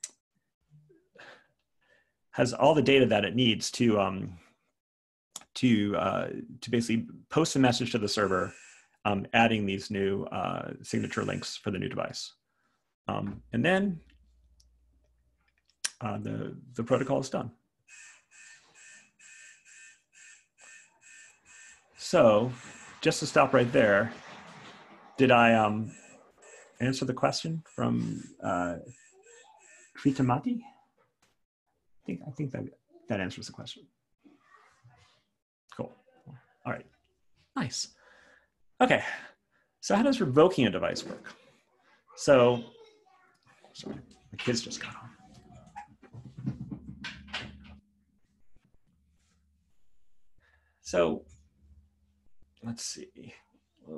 Speaker 1: has all the data that it needs to, um, to, uh, to basically post a message to the server, um, adding these new uh, signature links for the new device. Um, and then uh, the, the protocol is done. So just to stop right there, did I um, answer the question from uh, Kritamati? I think, I think that, that answers the question. Cool. All right. Nice. Okay. So how does revoking a device work? So, sorry, the kids just got home. So let's see. Uh,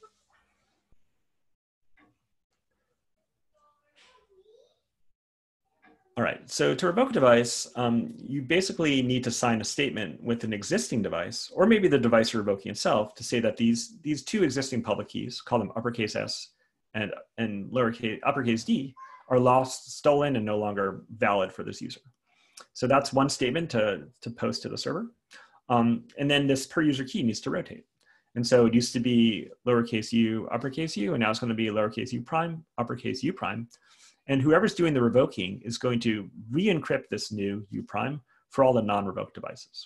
Speaker 1: All right, so to revoke a device, um, you basically need to sign a statement with an existing device, or maybe the device you're revoking itself, to say that these, these two existing public keys, call them uppercase S and, and lowercase uppercase d, are lost, stolen, and no longer valid for this user. So that's one statement to, to post to the server. Um, and then this per user key needs to rotate. And so it used to be lowercase u, uppercase u, and now it's going to be lowercase u prime, uppercase u prime. And whoever's doing the revoking is going to re-encrypt this new u prime for all the non-revoked devices.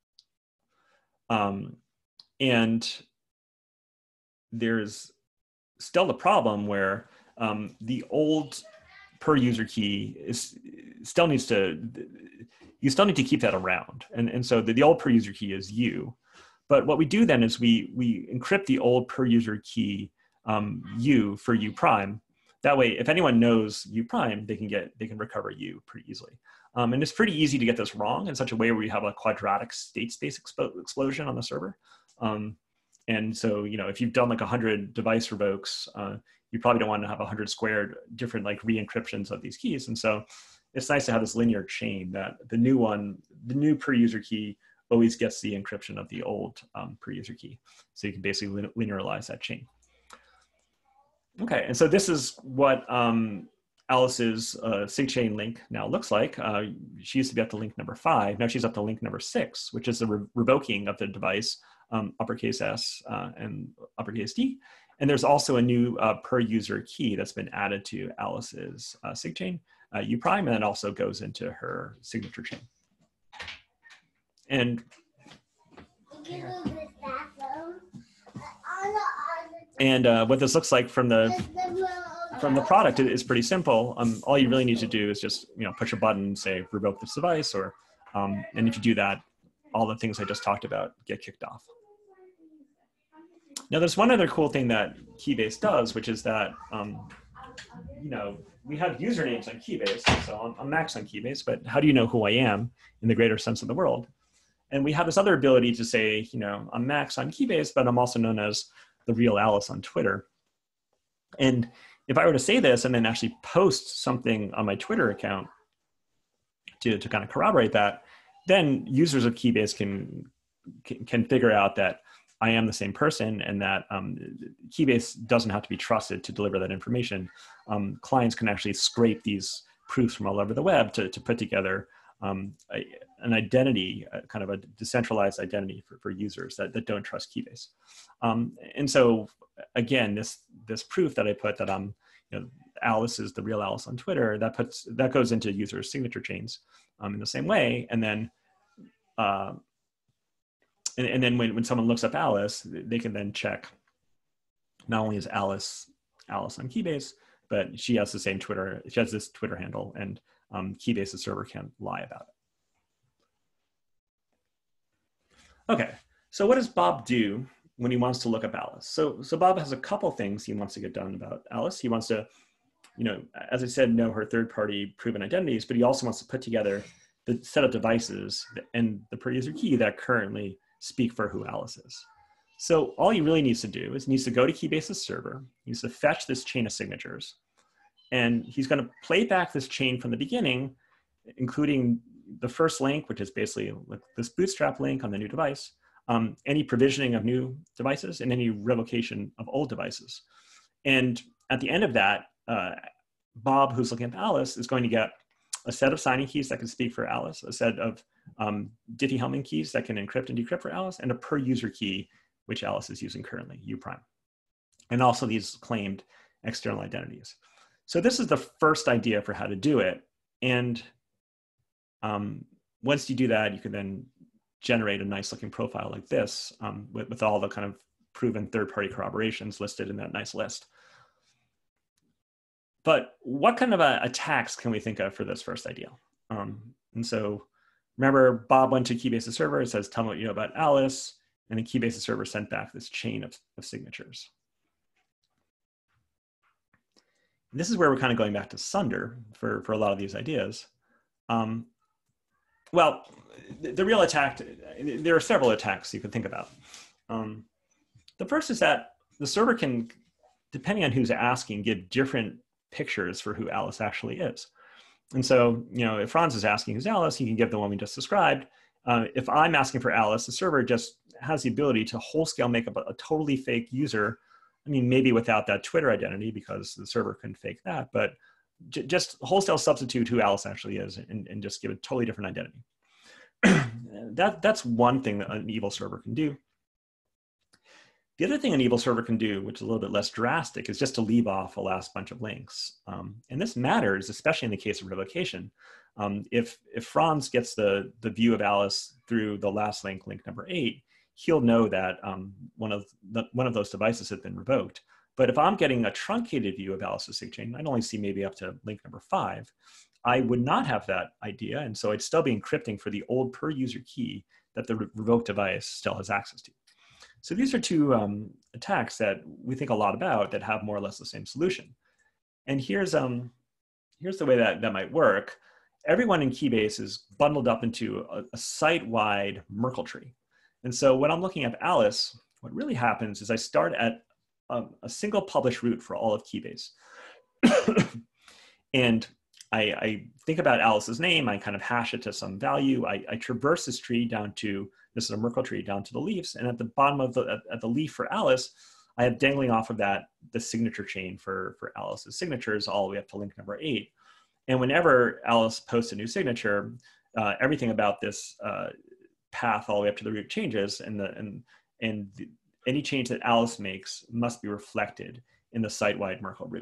Speaker 1: Um, and there's still the problem where um, the old per user key is still needs to, you still need to keep that around. And, and so the, the old per user key is u. But what we do then is we, we encrypt the old per user key um, u for u prime. That way, if anyone knows u prime, they can get they can recover u pretty easily. Um, and it's pretty easy to get this wrong in such a way where you have a quadratic state space expo explosion on the server. Um, and so, you know, if you've done like one hundred device revokes, uh, you probably don't want to have one hundred squared different like re-encryptions of these keys. And so it's nice to have this linear chain that the new one, the new per user key always gets the encryption of the old um, per user key. So you can basically linearize that chain. Okay, and so this is what um, Alice's uh, SigChain link now looks like. Uh, she used to be up to link number five. Now she's up to link number six, which is the re revoking of the device, um, uppercase S uh, and uppercase D. And there's also a new uh, per user key that's been added to Alice's uh, SigChain, uh, u prime, and it also goes into her signature chain. And And uh, what this looks like from the from the product is pretty simple. Um, all you really need to do is just you know push a button, say revoke this device, or um, and if you do that, all the things I just talked about get kicked off. Now, there's one other cool thing that Keybase does, which is that um, you know we have usernames on Keybase, so I'm, I'm Max on Keybase, but how do you know who I am in the greater sense of the world? And we have this other ability to say, you know, I'm Max on Keybase, but I'm also known as the real Alice on Twitter. And if I were to say this and then actually post something on my Twitter account to, to kind of corroborate that, then users of Keybase can, can, can figure out that I am the same person and that um, Keybase doesn't have to be trusted to deliver that information. Um, clients can actually scrape these proofs from all over the web to, to put together um, a, an identity, uh, kind of a decentralized identity for, for users that, that don't trust Keybase. Um, and so again, this, this proof that I put that I'm, you know, Alice is the real Alice on Twitter, that puts, that goes into users' signature chains um, in the same way. And then, uh, and, and then when, when someone looks up Alice, they can then check not only is Alice Alice on Keybase, but she has the same Twitter, she has this Twitter handle, and um, Keybase's server can't lie about it. Okay, So what does Bob do when he wants to look up Alice? So, so Bob has a couple things he wants to get done about Alice. He wants to, you know, as I said, know her third-party proven identities, but he also wants to put together the set of devices and the per user key that currently speak for who Alice is. So all he really needs to do is needs to go to Keybase's server. He needs to fetch this chain of signatures. And he's going to play back this chain from the beginning, including the first link, which is basically like this bootstrap link on the new device, um, any provisioning of new devices, and any revocation of old devices. And at the end of that, uh, Bob, who's looking at Alice, is going to get a set of signing keys that can speak for Alice, a set of um, Diffie-Hellman keys that can encrypt and decrypt for Alice, and a per user key, which Alice is using currently, U prime. And also these claimed external identities. So this is the first idea for how to do it. And um, once you do that, you can then generate a nice looking profile like this um, with, with all the kind of proven third-party corroborations listed in that nice list. But what kind of uh, attacks can we think of for this first idea? Um, and so remember, Bob went to Keybase's server. It says, tell me what you know about Alice. And then Keybase's server sent back this chain of, of signatures. And this is where we're kind of going back to Sunder for, for a lot of these ideas. Um, well, the, the real attack, there are several attacks you can think about. Um, the first is that the server can, depending on who's asking, give different pictures for who Alice actually is. And so, you know, if Franz is asking who's Alice, he can give the one we just described. Uh, if I'm asking for Alice, the server just has the ability to whole scale make up a, a totally fake user. I mean, maybe without that Twitter identity because the server couldn't fake that, but j just wholesale substitute who Alice actually is and, and just give a totally different identity. that, that's one thing that an evil server can do. The other thing an evil server can do, which is a little bit less drastic, is just to leave off a last bunch of links. Um, and this matters, especially in the case of revocation. Um, if, if Franz gets the, the view of Alice through the last link, link number eight, he'll know that um, one, of the, one of those devices has been revoked. But if I'm getting a truncated view of Alice's sigchain, I'd only see maybe up to link number five. I would not have that idea, and so I'd still be encrypting for the old per user key that the re revoked device still has access to. So these are two um, attacks that we think a lot about that have more or less the same solution. And here's, um, here's the way that that might work. Everyone in Keybase is bundled up into a, a site-wide Merkle tree. And so when I'm looking at Alice, what really happens is I start at a, a single publish root for all of Keybase. And I, I think about Alice's name, I kind of hash it to some value. I, I traverse this tree down to, this is a Merkle tree, down to the leaves. And at the bottom of the, at, at the leaf for Alice, I have dangling off of that the signature chain for, for Alice's signatures all the way up to link number eight. And whenever Alice posts a new signature, uh, everything about this uh, path all the way up to the root changes, and, the, and, and the, any change that Alice makes must be reflected in the site-wide Merkle root.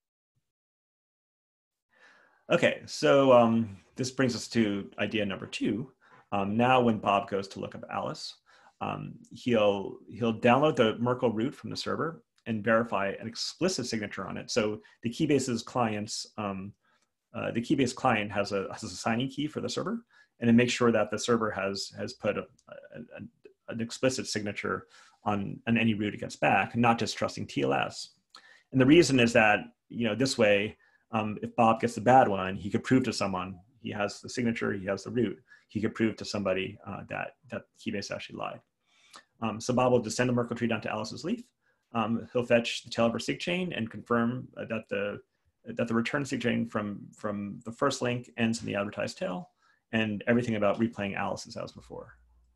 Speaker 1: Okay, so um, this brings us to idea number two. Um, now when Bob goes to look up Alice, um, he'll, he'll download the Merkle root from the server and verify an explicit signature on it. So the Keybase's clients, um, uh, the Keybase client has a, has a signing key for the server, and it makes sure that the server has, has put a, a, a, an explicit signature on, on any root it gets back, not just trusting T L S. And the reason is that, you know, this way, Um, if Bob gets the bad one, he could prove to someone, he has the signature, he has the root, he could prove to somebody uh, that, that Keybase actually lied. Um, so Bob will descend the Merkle tree down to Alice's leaf. Um, he'll fetch the tail of her sigchain and confirm uh, that the that the return sigchain from, from the first link ends in the advertised tail, and everything about replaying Alice is as before.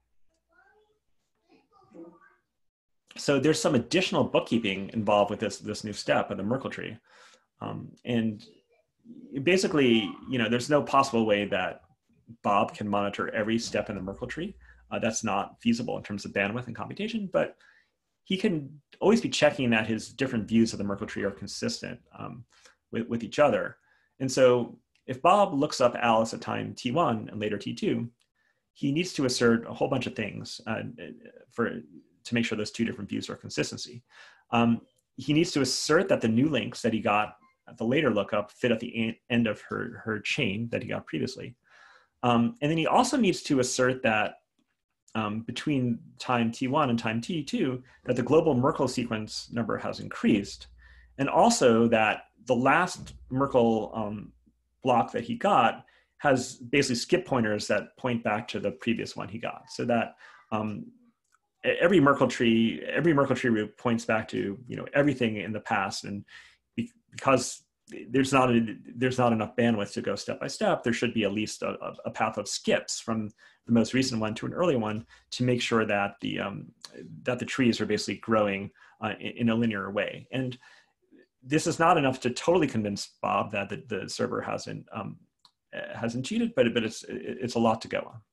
Speaker 1: So there's some additional bookkeeping involved with this, this new step of the Merkle tree. Um, and basically, you know, there's no possible way that Bob can monitor every step in the Merkle tree. Uh, that's not feasible in terms of bandwidth and computation, but he can always be checking that his different views of the Merkle tree are consistent um, with, with each other. And so if Bob looks up Alice at time T one and later T two, he needs to assert a whole bunch of things uh, for, to make sure those two different views are consistency. Um, he needs to assert that the new links that he got at the later lookup fit at the end of her, her chain that he got previously. Um, and then he also needs to assert that um, between time T one and time T two, that the global Merkle sequence number has increased. And also that the last Merkle um, block that he got has basically skip pointers that point back to the previous one he got. So that um, every Merkle tree, every Merkle tree root points back to, you know, everything in the past. And be because there's not a, there's not enough bandwidth to go step by step, there should be at least a, a path of skips from the most recent one to an early one to make sure that the um, that the trees are basically growing uh, in, in a linear way. And this is not enough to totally convince Bob that the, the server hasn't um, hasn't cheated, but but it's it's a lot to go on.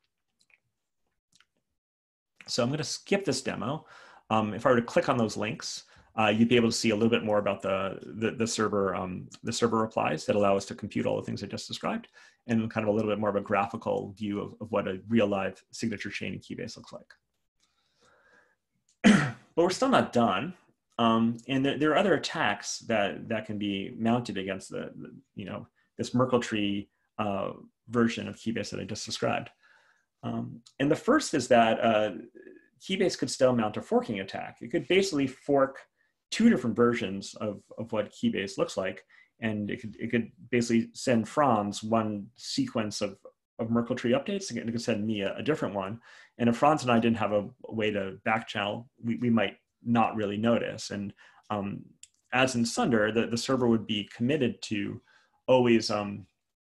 Speaker 1: So I'm going to skip this demo. Um, if I were to click on those links, uh, you'd be able to see a little bit more about the the, the server um, the server replies that allow us to compute all the things I just described, and kind of a little bit more of a graphical view of, of what a real live signature chain in Keybase looks like. But we're still not done. Um, and there, there are other attacks that, that can be mounted against the, the you know, this Merkle tree uh, version of Keybase that I just described. Um, and the first is that uh, Keybase could still mount a forking attack. It could basically fork two different versions of, of what Keybase looks like. And it could, it could basically send Franz one sequence of, of Merkle tree updates, and it could send me a, a different one. And if Franz and I didn't have a, a way to back channel, we, we might not really notice. And um, as in Sunder, the, the server would be committed to always um,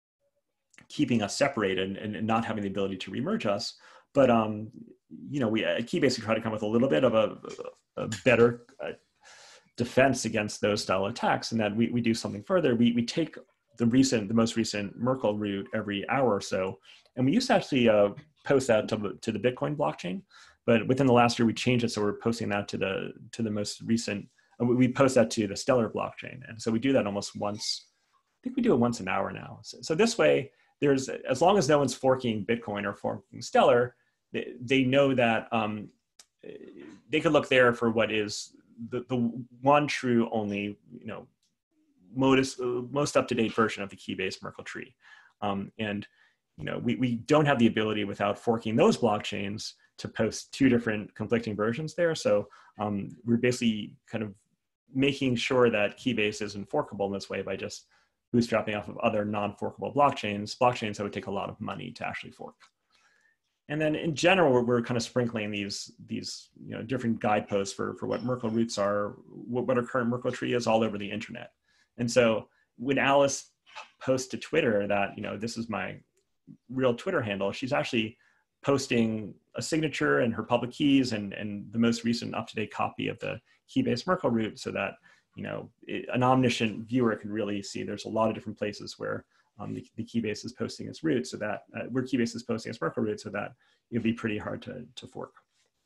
Speaker 1: keeping us separated and, and not having the ability to remerge us. But um, you know, we at Keybase try to come with a little bit of a, a better uh, defense against those style attacks, and that we, we do something further. We, we take the recent, the most recent Merkle root every hour or so, and we used to actually uh, post that to, to the Bitcoin blockchain. But within the last year, we changed it, so we're posting that to the to the most recent. Uh, we post that to the Stellar blockchain, and so we do that almost once. I think we do it once an hour now. So, so this way, there's as long as no one's forking Bitcoin or forking Stellar, they, they know that um, they could look there for what is the the one true only you know modus, uh, most up to date version of the Keybase Merkle tree, um, and you know we we don't have the ability without forking those blockchains to post two different conflicting versions there. So um, we're basically kind of making sure that Keybase isn't forkable in this way by just bootstrapping off of other non-forkable blockchains, blockchains that would take a lot of money to actually fork. And then in general, we're, we're kind of sprinkling these, these you know, different guideposts for, for what Merkle roots are, what, what our current Merkle tree is all over the internet. And so when Alice posts to Twitter that, you know, this is my real Twitter handle, she's actually posting a signature and her public keys and, and the most recent up-to-date copy of the Keybase Merkle root, so that you know it, an omniscient viewer can really see there's a lot of different places where um, the, the Keybase is posting its root, so that uh, where Keybase is posting its Merkle root, so that it'd be pretty hard to, to fork.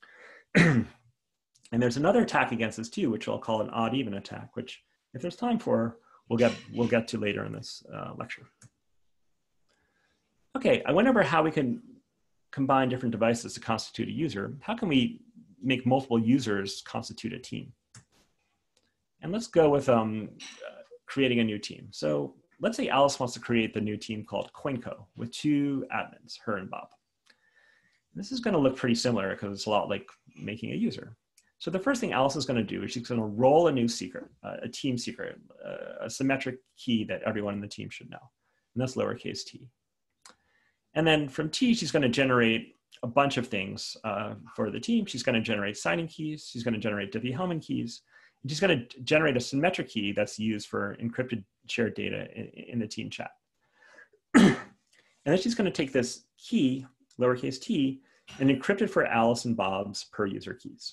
Speaker 1: And there's another attack against this too, which I'll call an odd-even attack, which if there's time for, we'll get we'll get to later in this uh, lecture. Okay, I went over how we can combine different devices to constitute a user. How can we make multiple users constitute a team? And let's go with um, uh, creating a new team. So let's say Alice wants to create the new team called CoinCo with two admins, her and Bob. This is going to look pretty similar because it's a lot like making a user. So the first thing Alice is going to do is she's going to roll a new secret, uh, a team secret, uh, a symmetric key that everyone in the team should know. And that's lowercase t. And then from T, she's going to generate a bunch of things uh, for the team. She's going to generate signing keys. She's going to generate Diffie-Hellman keys. And she's going to generate a symmetric key that's used for encrypted shared data in, in the team chat. And then she's going to take this key, lowercase t, and encrypt it for Alice and Bob's per user keys.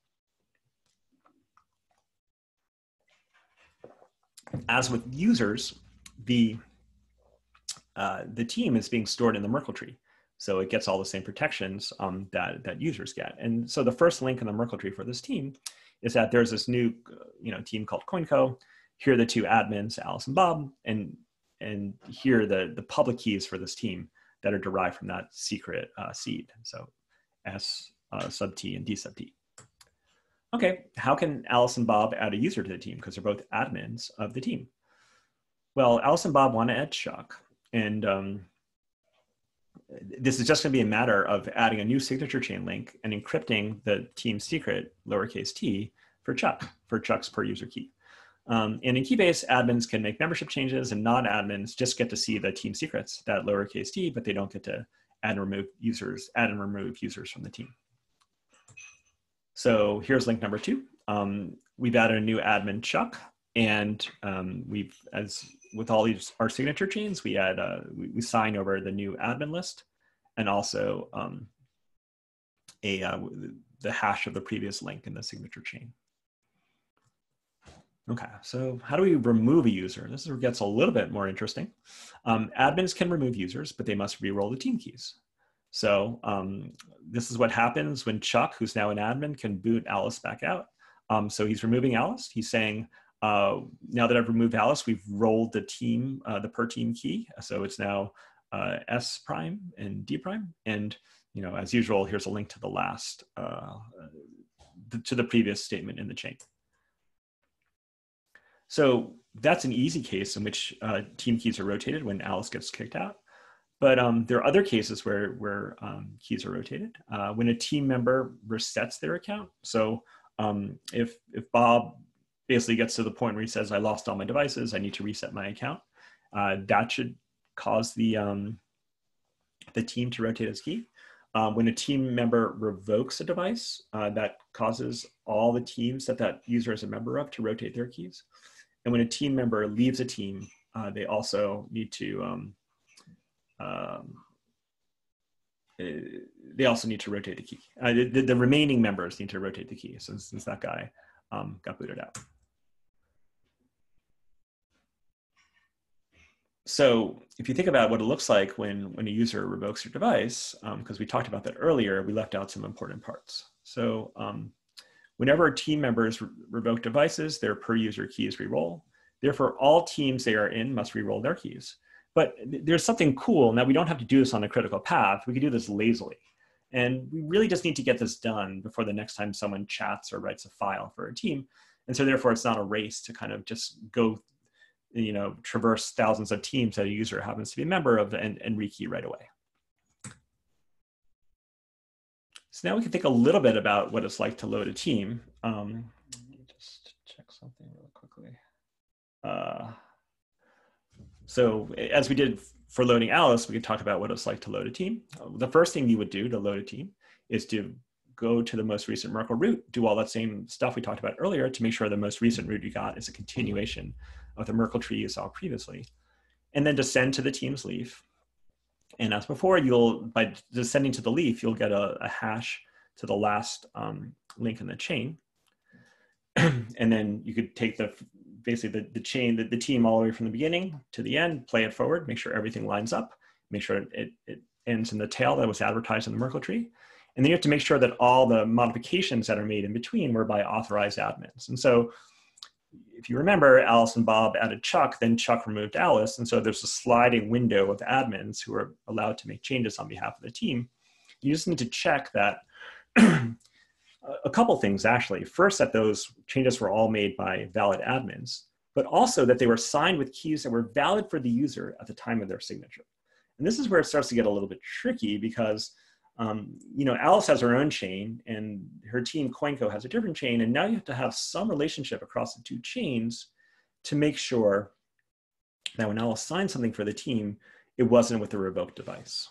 Speaker 1: As with users, the Uh, the team is being stored in the Merkle tree. So it gets all the same protections um, that, that users get. And so the first link in the Merkle tree for this team is that there's this new you know, team called CoinCo. Here are the two admins, Alice and Bob, and, and here are the, the public keys for this team that are derived from that secret uh, seed. So S uh, sub T and D sub T. Okay, how can Alice and Bob add a user to the team? Because they're both admins of the team. Well, Alice and Bob want to add Chuck. And um, this is just going to be a matter of adding a new signature chain link and encrypting the team secret, lowercase t, for Chuck, for Chuck's per user key. Um, and in Keybase, admins can make membership changes, and non-admins just get to see the team secrets, that lowercase t, but they don't get to add and remove users, add and remove users from the team. So here's link number two. Um, we've added a new admin, Chuck, and um, we've, as with all these our signature chains, we add uh, we, we sign over the new admin list, and also um, a uh, the hash of the previous link in the signature chain. Okay, so how do we remove a user? This is, gets a little bit more interesting. Um, admins can remove users, but they must re-roll the team keys. So um, this is what happens when Chuck, who's now an admin, can boot Alice back out. Um, so he's removing Alice. He's saying, uh, now that I've removed Alice, we've rolled the team, uh, the per team key. So it's now uh, S prime and D prime. And you know, as usual, here's a link to the last, uh, to the previous statement in the chain. So that's an easy case in which uh, team keys are rotated when Alice gets kicked out. But um, there are other cases where, where um, keys are rotated. Uh, when a team member resets their account. So um, if, if Bob basically gets to the point where he says, I lost all my devices, I need to reset my account, uh, that should cause the, um, the team to rotate its key. Um, when a team member revokes a device, uh, that causes all the teams that that user is a member of to rotate their keys. And when a team member leaves a team, uh, they also need to, um, um, uh, they also need to rotate the key. Uh, the, the remaining members need to rotate the key since, since that guy um, got booted out. So if you think about what it looks like when, when a user revokes your device, because um, we talked about that earlier, we left out some important parts. So um, whenever team members re revoke devices, their per user keys re-roll. Therefore, all teams they are in must re-roll their keys. But there's something cool. Now, we don't have to do this on a critical path. We can do this lazily. And we really just need to get this done before the next time someone chats or writes a file for a team. And so therefore, it's not a race to kind of just go, you know, traverse thousands of teams that a user happens to be a member of and, and rekey right away. So now we can think a little bit about what it's like to load a team. Um, let me just check something real quickly. Uh, so as we did for loading Alice, we could talk about what it's like to load a team. The first thing you would do to load a team is to go to the most recent Merkle root, do all that same stuff we talked about earlier to make sure the most recent root you got is a continuation of the Merkle tree you saw previously. And then descend to the team's leaf. And as before, you'll, by descending to the leaf, you'll get a, a hash to the last um, link in the chain. And then you could take the, basically the, the chain, the, the team all the way from the beginning to the end, play it forward, make sure everything lines up, make sure it, it ends in the tail that was advertised in the Merkle tree. And then you have to make sure that all the modifications that are made in between were by authorized admins. And so if you remember, Alice and Bob added Chuck, then Chuck removed Alice. And so there's a sliding window of admins who are allowed to make changes on behalf of the team. You just need to check that a couple things, actually. First, that those changes were all made by valid admins, but also that they were signed with keys that were valid for the user at the time of their signature. And this is where it starts to get a little bit tricky because Um, you know, Alice has her own chain and her team Coinco has a different chain. And now you have to have some relationship across the two chains to make sure that when Alice signed something for the team, it wasn't with the revoked device.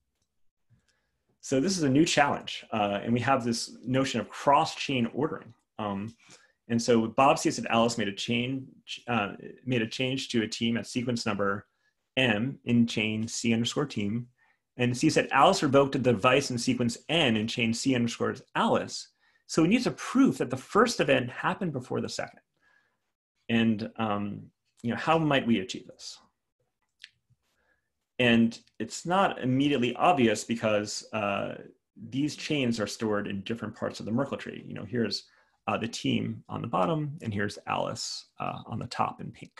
Speaker 1: So this is a new challenge. Uh, and we have this notion of cross-chain ordering. Um, and so Bob sees that Alice made a, chain, uh, made a change to a team at sequence number M in chain C underscore team. And sees that Alice revoked a device in sequence N in chain C underscores Alice. So we need a proof that the first event happened before the second. And um, you know, how might we achieve this? And it's not immediately obvious because uh, these chains are stored in different parts of the Merkle tree. You know, here's uh, the team on the bottom, and here's Alice uh, on the top in pink.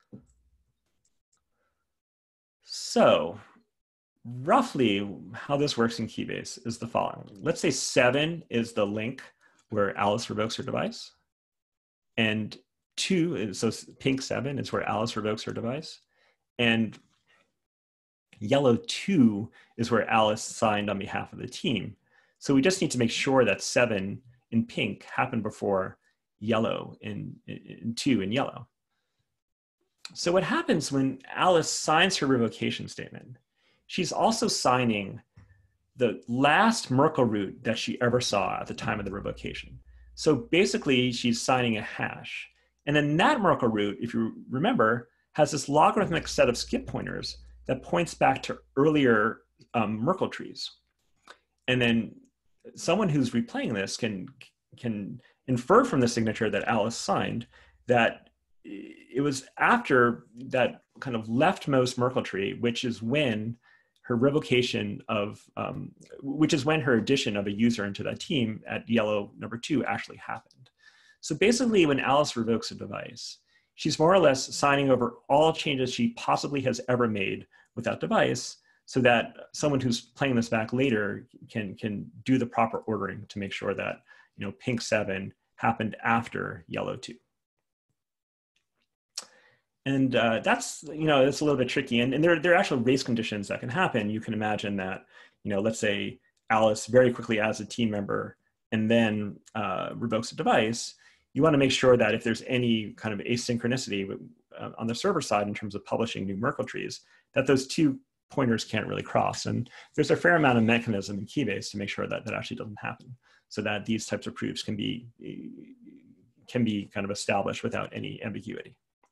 Speaker 1: So roughly how this works in Keybase is the following. Let's say seven is the link where Alice revokes her device. And two, is, so pink seven is where Alice revokes her device. And Yellow two is where Alice signed on behalf of the team. So we just need to make sure that seven in pink happened before yellow in, in, in two in yellow. So what happens when Alice signs her revocation statement? She's also signing the last Merkle root that she ever saw at the time of the revocation. So basically she's signing a hash. And then that Merkle root, if you remember, has this logarithmic set of skip pointers that points back to earlier um, Merkle trees. And then someone who's replaying this can, can infer from the signature that Alice signed that it was after that kind of leftmost Merkle tree, which is when her revocation of, um, which is when her addition of a user into that team at yellow number two actually happened. So basically when Alice revokes a device, she's more or less signing over all changes she possibly has ever made with that device, so that someone who's playing this back later can, can do the proper ordering to make sure that, you know, pink seven happened after yellow two. And uh, that's, you know, it's a little bit tricky. And, and there, there are actual race conditions that can happen. You can imagine that, you know, let's say Alice very quickly adds a team member and then uh, revokes a device. You want to make sure that if there's any kind of asynchronicity uh, on the server side in terms of publishing new Merkle trees, that those two pointers can't really cross. And there's a fair amount of mechanism in Keybase to make sure that that actually doesn't happen, so that these types of proofs can be, can be kind of established without any ambiguity.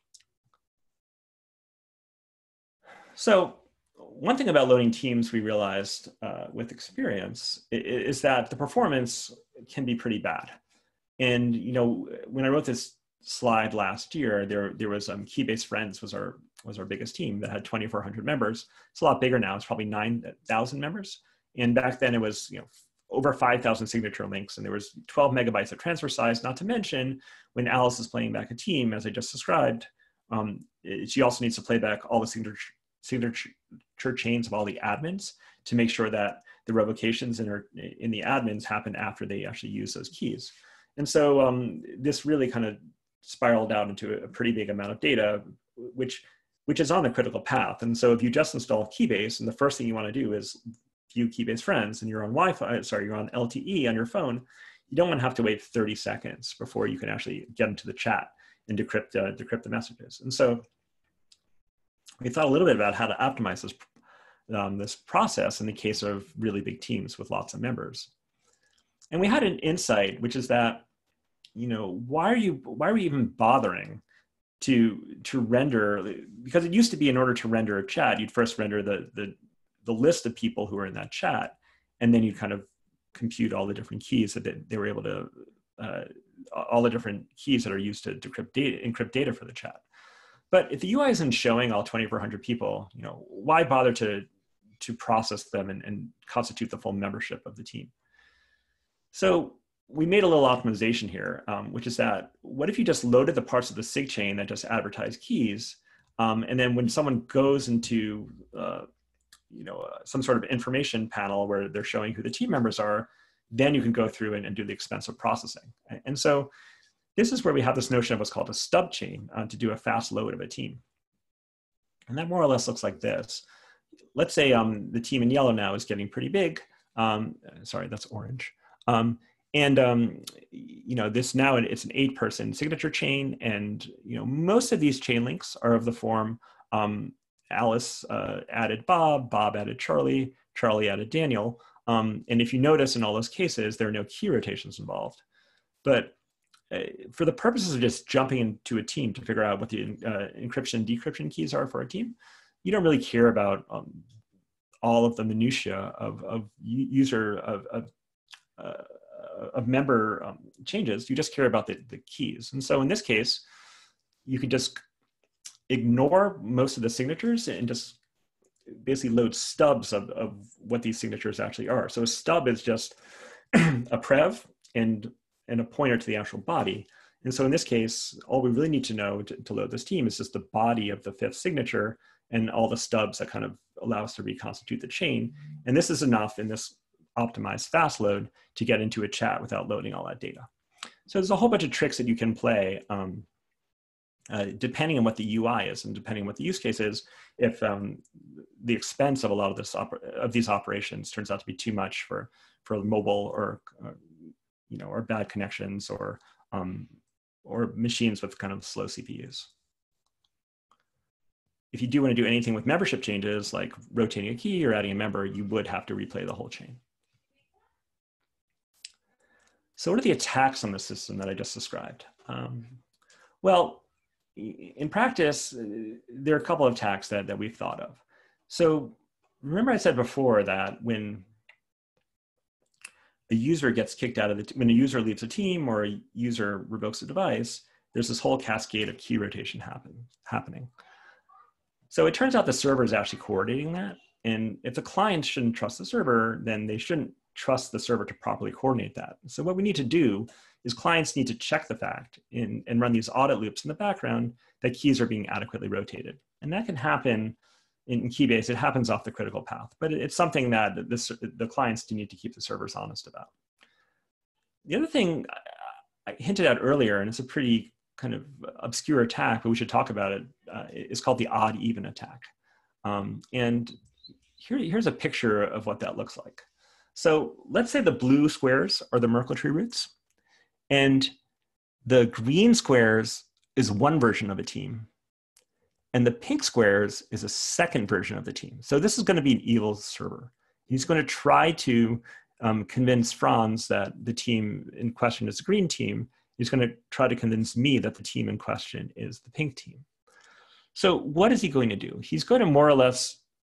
Speaker 1: So one thing about loading teams we realized uh, with experience is that the performance can be pretty bad. And, you know, when I wrote this slide last year, there, there was um, Keybase Friends was our, was our biggest team that had twenty-four hundred members. It's a lot bigger now. It's probably nine thousand members. And back then it was, you know, over five thousand signature links, and there was twelve megabytes of transfer size, not to mention when Alice is playing back a team, as I just described, um, she also needs to play back all the signature, signature chains of all the admins to make sure that the revocations in, her, in the admins happen after they actually use those keys. And so um, this really kind of spiraled out into a pretty big amount of data, which, which is on the critical path. And so if you just install Keybase, and the first thing you want to do is view Keybase Friends, and you're on Wi-Fi, sorry, you're on L T E on your phone, you don't want to have to wait thirty seconds before you can actually get into the chat and decrypt, uh, decrypt the messages. And so we thought a little bit about how to optimize this, um, this process in the case of really big teams with lots of members. And we had an insight, which is that, you know, why are you, why are we even bothering to, to render, because it used to be in order to render a chat, you'd first render the, the, the list of people who are in that chat, and then you'd kind of compute all the different keys that they, they were able to, uh, all the different keys that are used to decrypt data, encrypt data for the chat. But if the U I isn't showing all twenty-four hundred people, you know, why bother to, to process them and, and constitute the full membership of the team? So we made a little optimization here, um, which is that, what if you just loaded the parts of the sig chain that just advertise keys, um, and then when someone goes into uh, you know, uh, some sort of information panel where they're showing who the team members are, then you can go through and, and do the expensive processing. And so this is where we have this notion of what's called a stub chain uh, to do a fast load of a team. And that more or less looks like this. Let's say um, the team in yellow now is getting pretty big. Um, sorry, that's orange. Um, and um, you know, this now it's an eight person signature chain. And you know, most of these chain links are of the form um, Alice uh, added Bob, Bob added Charlie, Charlie added Daniel. Um, and if you notice in all those cases, there are no key rotations involved. But uh, for the purposes of just jumping into a team to figure out what the uh, encryption and decryption keys are for a team, you don't really care about um, all of the minutia of, of user, of, of, uh, of member um, changes. You just care about the, the keys. And so in this case, you can just ignore most of the signatures and just basically load stubs of, of what these signatures actually are. So a stub is just a prev and, and a pointer to the actual body. And so in this case, all we really need to know to, to load this team is just the body of the fifth signature and all the stubs that kind of allow us to reconstitute the chain. And this is enough in this optimized fast load to get into a chat without loading all that data. So there's a whole bunch of tricks that you can play um, uh, depending on what the U I is and depending on what the use case is, if um, the expense of a lot of this of these operations turns out to be too much for for mobile or uh, you know or bad connections or um, or machines with kind of slow C P Us. If you do want to do anything with membership changes, like rotating a key or adding a member, you would have to replay the whole chain. So what are the attacks on the system that I just described? Um, well, in practice, there are a couple of attacks that, that we've thought of. So remember I said before that when a user gets kicked out of the, when a user leaves a team or a user revokes a device, there's this whole cascade of key rotation happen, happening. So it turns out the server is actually coordinating that. And if the client shouldn't trust the server, then they shouldn't trust the server to properly coordinate that. So what we need to do is clients need to check the fact in, and run these audit loops in the background that keys are being adequately rotated. And that can happen in Keybase. It happens off the critical path, but it's something that the, the clients do need to keep the servers honest about. The other thing I hinted at earlier, and it's a pretty kind of obscure attack, but we should talk about it, uh, is called the odd even attack. Um, and here, here's a picture of what that looks like. So let's say the blue squares are the Merkle tree roots, and the green squares is one version of a team, and the pink squares is a second version of the team. So this is going to be an evil server. He's going to try to um, convince Franz that the team in question is the green team. He's going to try to convince me that the team in question is the pink team. So what is he going to do? He's going to more or less,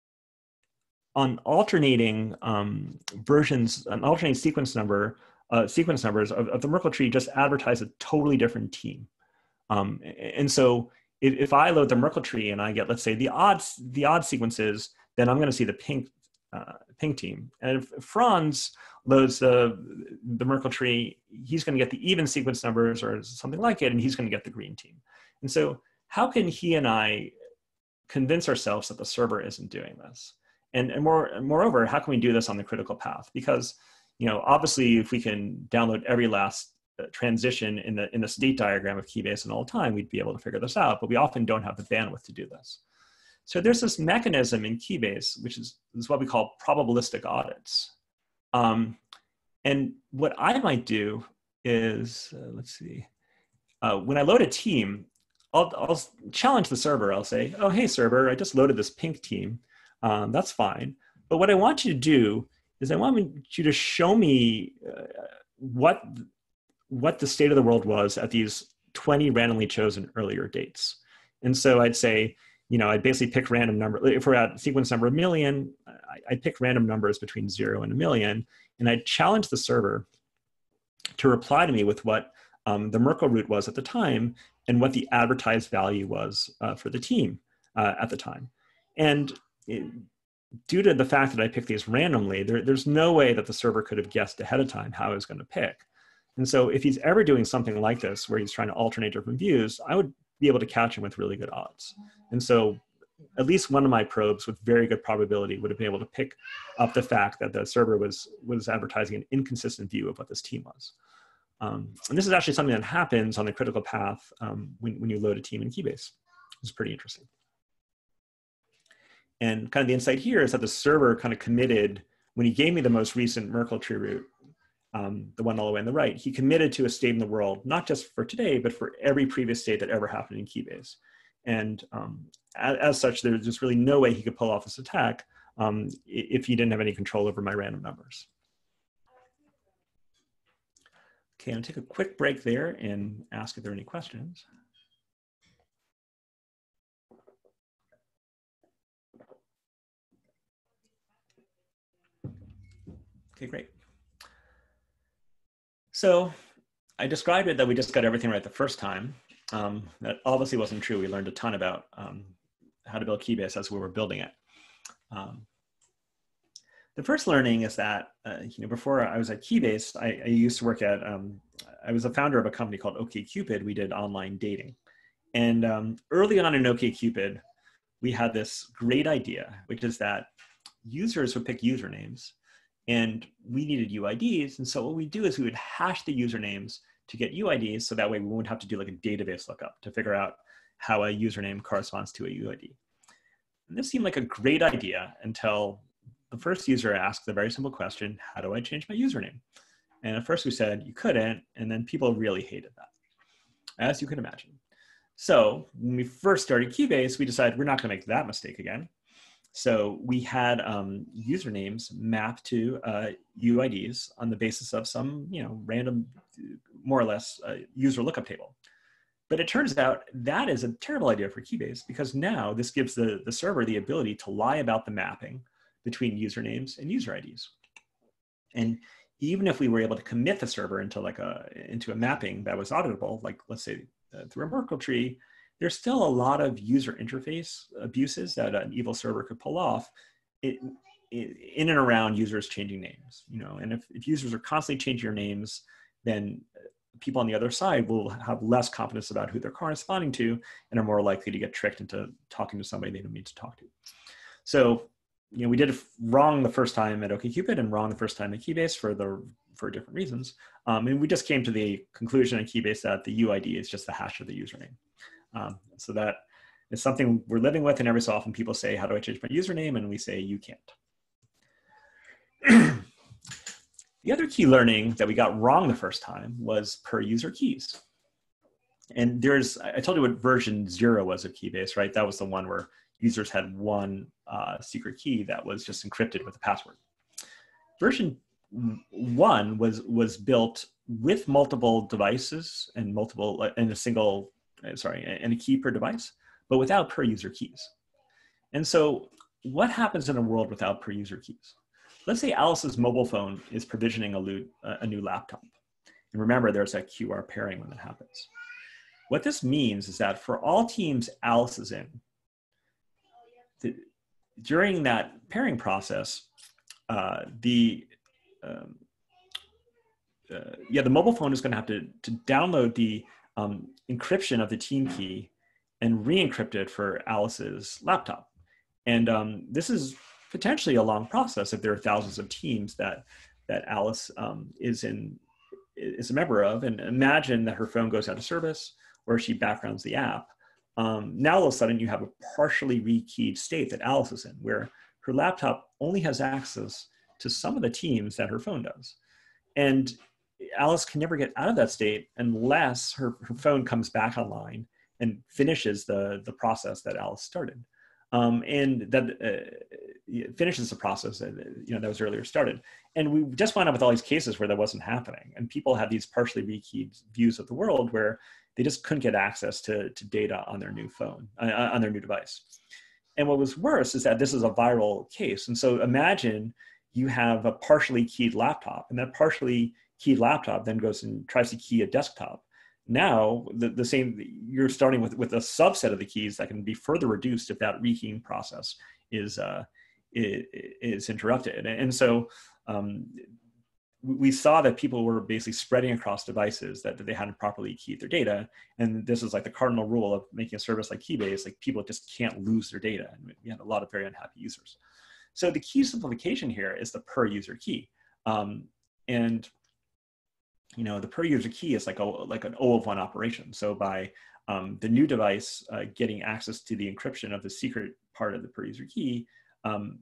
Speaker 1: on alternating um, versions, an alternating sequence number, uh, sequence numbers of, of the Merkle tree, just advertise a totally different team. Um, and so if, if I load the Merkle tree and I get, let's say, the odd, the odd sequences, then I'm going to see the pink, uh, pink team. And if Franz loads the, the Merkle tree, he's going to get the even sequence numbers or something like it, and he's going to get the green team. And so how can he and I convince ourselves that the server isn't doing this? And, and more, moreover, how can we do this on the critical path? Because, you know, obviously, if we can download every last transition in the, in the state diagram of Keybase in all time, we'd be able to figure this out, but we often don't have the bandwidth to do this. So there's this mechanism in Keybase, which is, is what we call probabilistic audits. Um, and what I might do is, uh, let's see, uh, when I load a team, I'll, I'll challenge the server. I'll say, oh, hey, server, I just loaded this pink team. Um, that's fine. But what I want you to do is I want you to show me uh, what, what the state of the world was at these twenty randomly chosen earlier dates. And so I'd say, you know, I'd basically pick random number. If we're at sequence number a million, I, I'd pick random numbers between zero and a million, and I'd challenge the server to reply to me with what um, the Merkle root was at the time and what the advertised value was uh, for the team uh, at the time. And it, due to the fact that I picked these randomly, there, there's no way that the server could have guessed ahead of time how I was going to pick. And so if he's ever doing something like this, where he's trying to alternate different views, I would be able to catch him with really good odds. And so at least one of my probes with very good probability would have been able to pick up the fact that the server was, was advertising an inconsistent view of what this team was. Um, and this is actually something that happens on the critical path um, when, when you load a team in Keybase. It's pretty interesting. And kind of the insight here is that the server kind of committed, when he gave me the most recent Merkle tree root, um, the one all the way on the right, he committed to a state in the world, not just for today, but for every previous state that ever happened in Keybase. And um, as, as such, there's just really no way he could pull off this attack um, if he didn't have any control over my random numbers. Okay, I'm gonna take a quick break there and ask if there are any questions. Okay, great. So I described it that we just got everything right the first time. Um, that obviously wasn't true. We learned a ton about um, how to build Keybase as we were building it. Um, the first learning is that, uh, you know, before I was at Keybase, I, I used to work at, um, I was a founder of a company called OkCupid. We did online dating. And um, early on in OkCupid, we had this great idea, which is that users would pick usernames and we needed U I Ds. And so what we do is we would hash the usernames to get U I Ds, so that way we wouldn't have to do like a database lookup to figure out, how a username corresponds to a U I D. And this seemed like a great idea until the first user asked the very simple question, how do I change my username? And at first we said you couldn't, and then people really hated that, as you can imagine. So when we first started Keybase, we decided we're not going to make that mistake again. So we had um, usernames mapped to uh, U I Ds on the basis of some, you know, random, more or less, uh, user lookup table. But it turns out that is a terrible idea for Keybase, because now this gives the, the server the ability to lie about the mapping between usernames and user I Ds. And even if we were able to commit the server into like a into a mapping that was auditable, like let's say uh, through a Merkle tree, there's still a lot of user interface abuses that an evil server could pull off it, it, in and around users changing names. You know, and if, if users are constantly changing your names, then people on the other side will have less confidence about who they're corresponding to and are more likely to get tricked into talking to somebody they don't need to talk to. So, you know, we did it wrong the first time at OkCupid and wrong the first time at Keybase for the for different reasons. Um, and we just came to the conclusion at Keybase that the U I D is just the hash of the username. Um, so that is something we're living with, and every so often people say, how do I change my username? And we say, you can't. The other key learning that we got wrong the first time was per user keys. And there's, I told you what version zero was of Keybase, right? That was the one where users had one uh, secret key that was just encrypted with a password. Version one was, was built with multiple devices and multiple, in a single, sorry, and a key per device, but without per user keys. And so what happens in a world without per user keys? Let's say Alice's mobile phone is provisioning a, a new laptop. And remember, there's that Q R pairing when that happens. What this means is that for all teams Alice is in, the, during that pairing process, uh, the um, uh, yeah, the mobile phone is going to have to, to download the um, encryption of the team key and re-encrypt it for Alice's laptop. And um, this is potentially a long process if there are thousands of teams that that Alice um, is in is a member of. And imagine that her phone goes out of service or she backgrounds the app. Um, now all of a sudden you have a partially rekeyed state that Alice is in, where her laptop only has access to some of the teams that her phone does. And Alice can never get out of that state unless her, her phone comes back online and finishes the, the process that Alice started. Um, and that uh, finishes the process that, you know, that was earlier started. And we just wound up with all these cases where that wasn't happening. And people had these partially rekeyed views of the world where they just couldn't get access to, to data on their new phone, uh, on their new device. And what was worse is that this is a viral case. And so imagine you have a partially keyed laptop, and that partially keyed laptop then goes and tries to key a desktop. Now, the, the same, you're starting with, with a subset of the keys that can be further reduced if that rekeying process is, uh, is, is interrupted. And so um, we saw that people were basically spreading across devices that, that they hadn't properly keyed their data. And this is like the cardinal rule of making a service like Keybase, like people just can't lose their data. And we had a lot of very unhappy users. So the key simplification here is the per user key. Um, and you know, the per user key is like a like an O of one operation. So by um, the new device uh, getting access to the encryption of the secret part of the per user key um,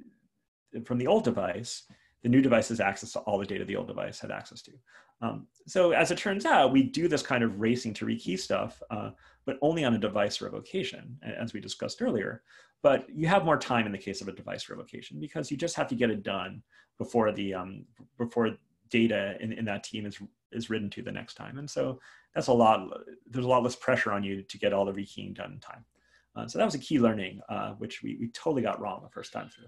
Speaker 1: from the old device, the new device has access to all the data the old device had access to. Um, so as it turns out, we do this kind of racing to rekey stuff, uh, but only on a device revocation, as we discussed earlier. But you have more time in the case of a device revocation because you just have to get it done before the um, before data in, in that team is is written to the next time. And so that's a lot, there's a lot less pressure on you to get all the rekeying done in time. Uh, so that was a key learning, uh, which we, we totally got wrong the first time through.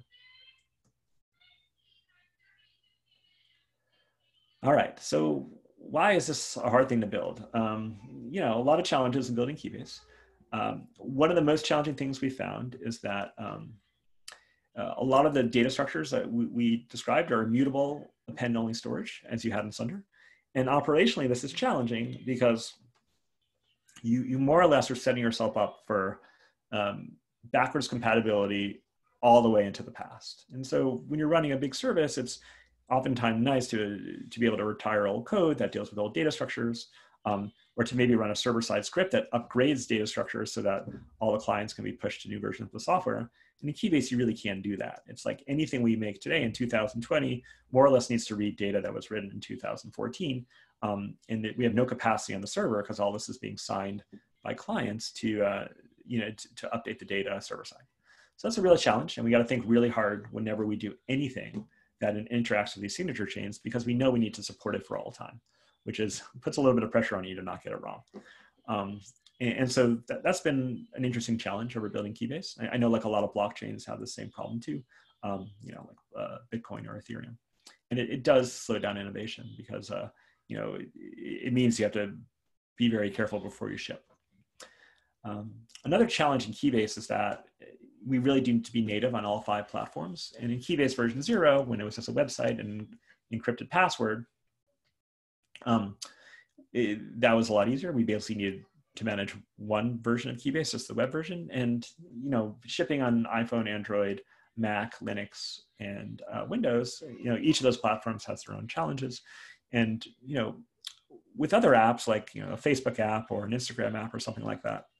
Speaker 1: All right, so why is this a hard thing to build? Um, you know, a lot of challenges in building Keybase. Um, one of the most challenging things we found is that um, uh, a lot of the data structures that we, we described are immutable append-only storage, as you had in Sunder. And operationally, this is challenging because you, you more or less are setting yourself up for um, backwards compatibility all the way into the past. And so when you're running a big service, it's oftentimes nice to, to be able to retire old code that deals with old data structures. um, or to maybe run a server-side script that upgrades data structures so that all the clients can be pushed to new versions of the software. And in Keybase, you really can't do that. It's like anything we make today in two thousand twenty more or less needs to read data that was written in two thousand fourteen. Um, and we have no capacity on the server because all this is being signed by clients to, uh, you know, to, to update the data server side. So that's a real challenge. And we got to think really hard whenever we do anything that interacts with these signature chains, because we know we need to support it for all time, which is puts a little bit of pressure on you to not get it wrong. Um, and, and so that, that's been an interesting challenge over building Keybase. I, I know like a lot of blockchains have the same problem too, um, you know, like uh, Bitcoin or Ethereum. And it, it does slow down innovation because, uh, you know, it, it means you have to be very careful before you ship. Um, another challenge in Keybase is that we really do need to be native on all five platforms. And in Keybase version zero, when it was just a website and encrypted password, um, it, that was a lot easier. We basically needed to manage one version of Keybase, just the web version. And, you know, shipping on iPhone, Android, Mac, Linux, and uh, Windows, you know, each of those platforms has their own challenges. And, you know, with other apps like, you know, a Facebook app or an Instagram app or something like that,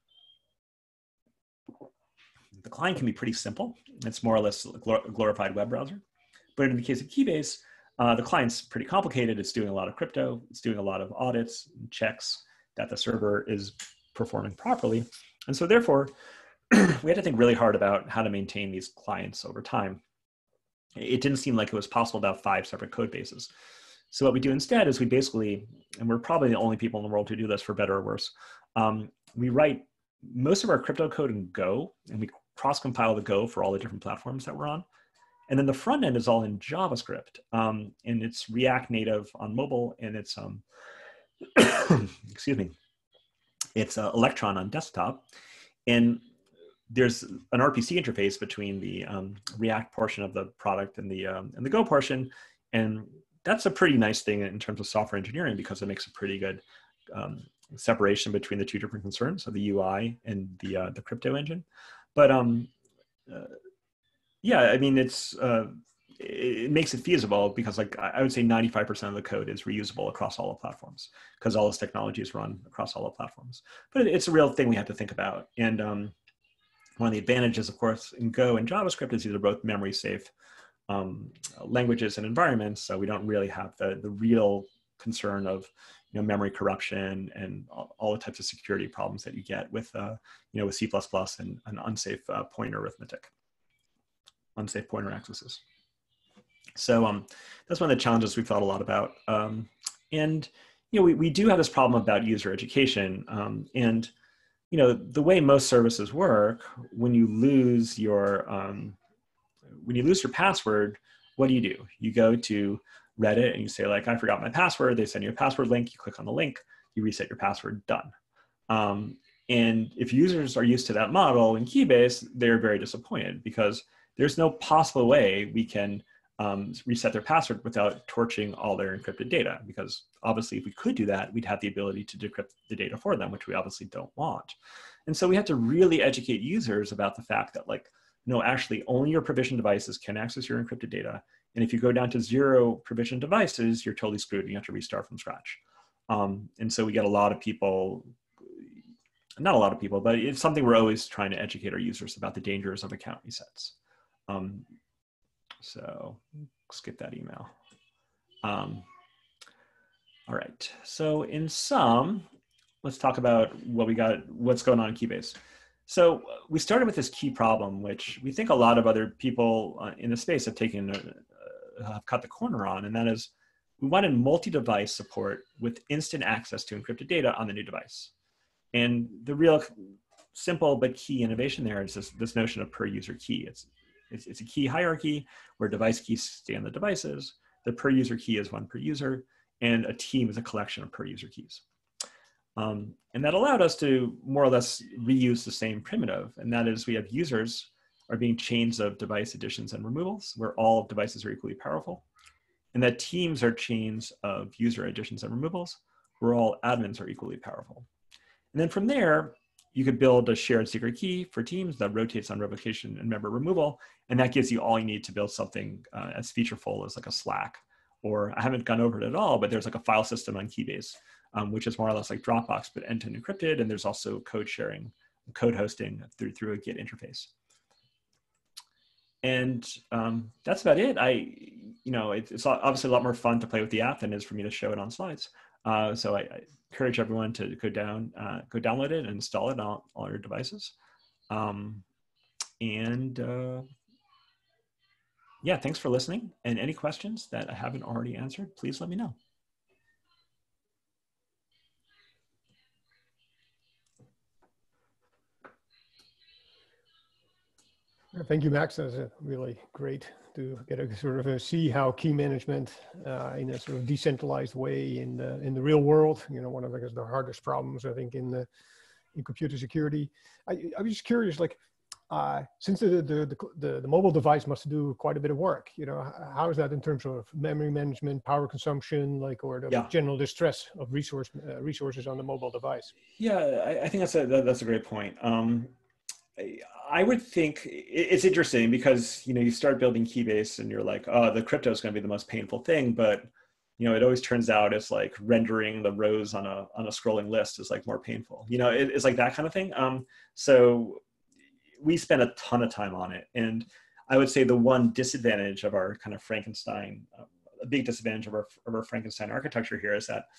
Speaker 1: the client can be pretty simple. It's more or less a glorified web browser. But in the case of Keybase, uh, the client's pretty complicated. It's doing a lot of crypto. It's doing a lot of audits and checks that the server is performing properly. And so therefore, we had to think really hard about how to maintain these clients over time. It didn't seem like it was possible to have five separate code bases. So what we do instead is we basically, and we're probably the only people in the world who do this for better or worse, um, we write most of our crypto code in Go, and we cross-compile the Go for all the different platforms that we're on. And then the front end is all in JavaScript, um, and it's React Native on mobile, and it's, um, excuse me, it's uh, Electron on desktop. And there's an R P C interface between the um, React portion of the product and the, um, and the Go portion. And that's a pretty nice thing in terms of software engineering, because it makes a pretty good um, separation between the two different concerns of the U I and the, uh, the crypto engine. But um, uh, yeah, I mean, it's, uh, it, it makes it feasible because like I would say ninety-five percent of the code is reusable across all the platforms because all this technology is run across all the platforms. But it, it's a real thing we have to think about. And um, one of the advantages, of course, in Go and JavaScript is these are both memory safe um, languages and environments. So we don't really have the, the real concern of you know, memory corruption and all, all the types of security problems that you get with, uh, you know, with C plus plus and, and unsafe uh, pointer arithmetic, unsafe pointer accesses. So um, that's one of the challenges we've thought a lot about. Um, and, you know, we, we do have this problem about user education. Um, and, you know, the way most services work, when you lose your, um, when you lose your password, what do you do? You go to Reddit and you say like, I forgot my password. They send you a password link. You click on the link, you reset your password, done. Um, and if users are used to that model in Keybase, they're very disappointed because there's no possible way we can um, reset their password without torching all their encrypted data. Because obviously if we could do that, we'd have the ability to decrypt the data for them, which we obviously don't want. And so we have to really educate users about the fact that like, no, actually only your provisioned devices can access your encrypted data. And if you go down to zero provisioned devices, you're totally screwed and you have to restart from scratch. Um, and so we get a lot of people, not a lot of people, but it's something we're always trying to educate our users about the dangers of account resets. Um, so skip that email. Um, all right, so in sum, let's talk about what we got, what's going on in Keybase. So we started with this key problem, which we think a lot of other people uh, in the space have taken, uh, have cut the corner on, and that is we wanted multi-device support with instant access to encrypted data on the new device. And the real simple but key innovation there is this, this notion of per user key. It's, it's, it's a key hierarchy where device keys stay on the devices, the per user key is one per user, and a team is a collection of per user keys. Um, and that allowed us to more or less reuse the same primitive. And that is we have users are being chains of device additions and removals where all devices are equally powerful. And that teams are chains of user additions and removals where all admins are equally powerful. And then from there, you could build a shared secret key for teams that rotates on revocation and member removal. And that gives you all you need to build something uh, as featureful as like a Slack. Or I haven't gone over it at all, but there's like a file system on Keybase um, which is more or less like Dropbox, but end-to-end encrypted. And there's also code sharing, code hosting through, through a Git interface. And um, that's about it. I, you know, it, it's obviously a lot more fun to play with the app than it is for me to show it on slides. Uh, so I, I encourage everyone to go down, uh, go download it and install it on all your devices. Um, and uh, yeah, thanks for listening. And any questions that I haven't already answered, please let me know.
Speaker 2: Thank you, Max. That's uh, really great to get a sort of a see how key management uh, in a sort of decentralized way in the in the real world. You know, one of the, the hardest problems I think in the in computer security. I, I was just curious, like, uh, since the the, the the mobile device must do quite a bit of work. You know, how is that in terms of memory management, power consumption, like, or the
Speaker 1: Yeah.
Speaker 2: general distress of resource uh, resources on the mobile device?
Speaker 1: Yeah, I, I think that's a that, that's a great point. Um, I would think it's interesting because, you know, you start building Keybase and you're like, oh, the crypto is going to be the most painful thing. But, you know, it always turns out it's like rendering the rows on a, on a scrolling list is like more painful. You know, it, it's like that kind of thing. Um, so we spent a ton of time on it. And I would say the one disadvantage of our kind of Frankenstein, uh, a big disadvantage of our, of our Frankenstein architecture here is that,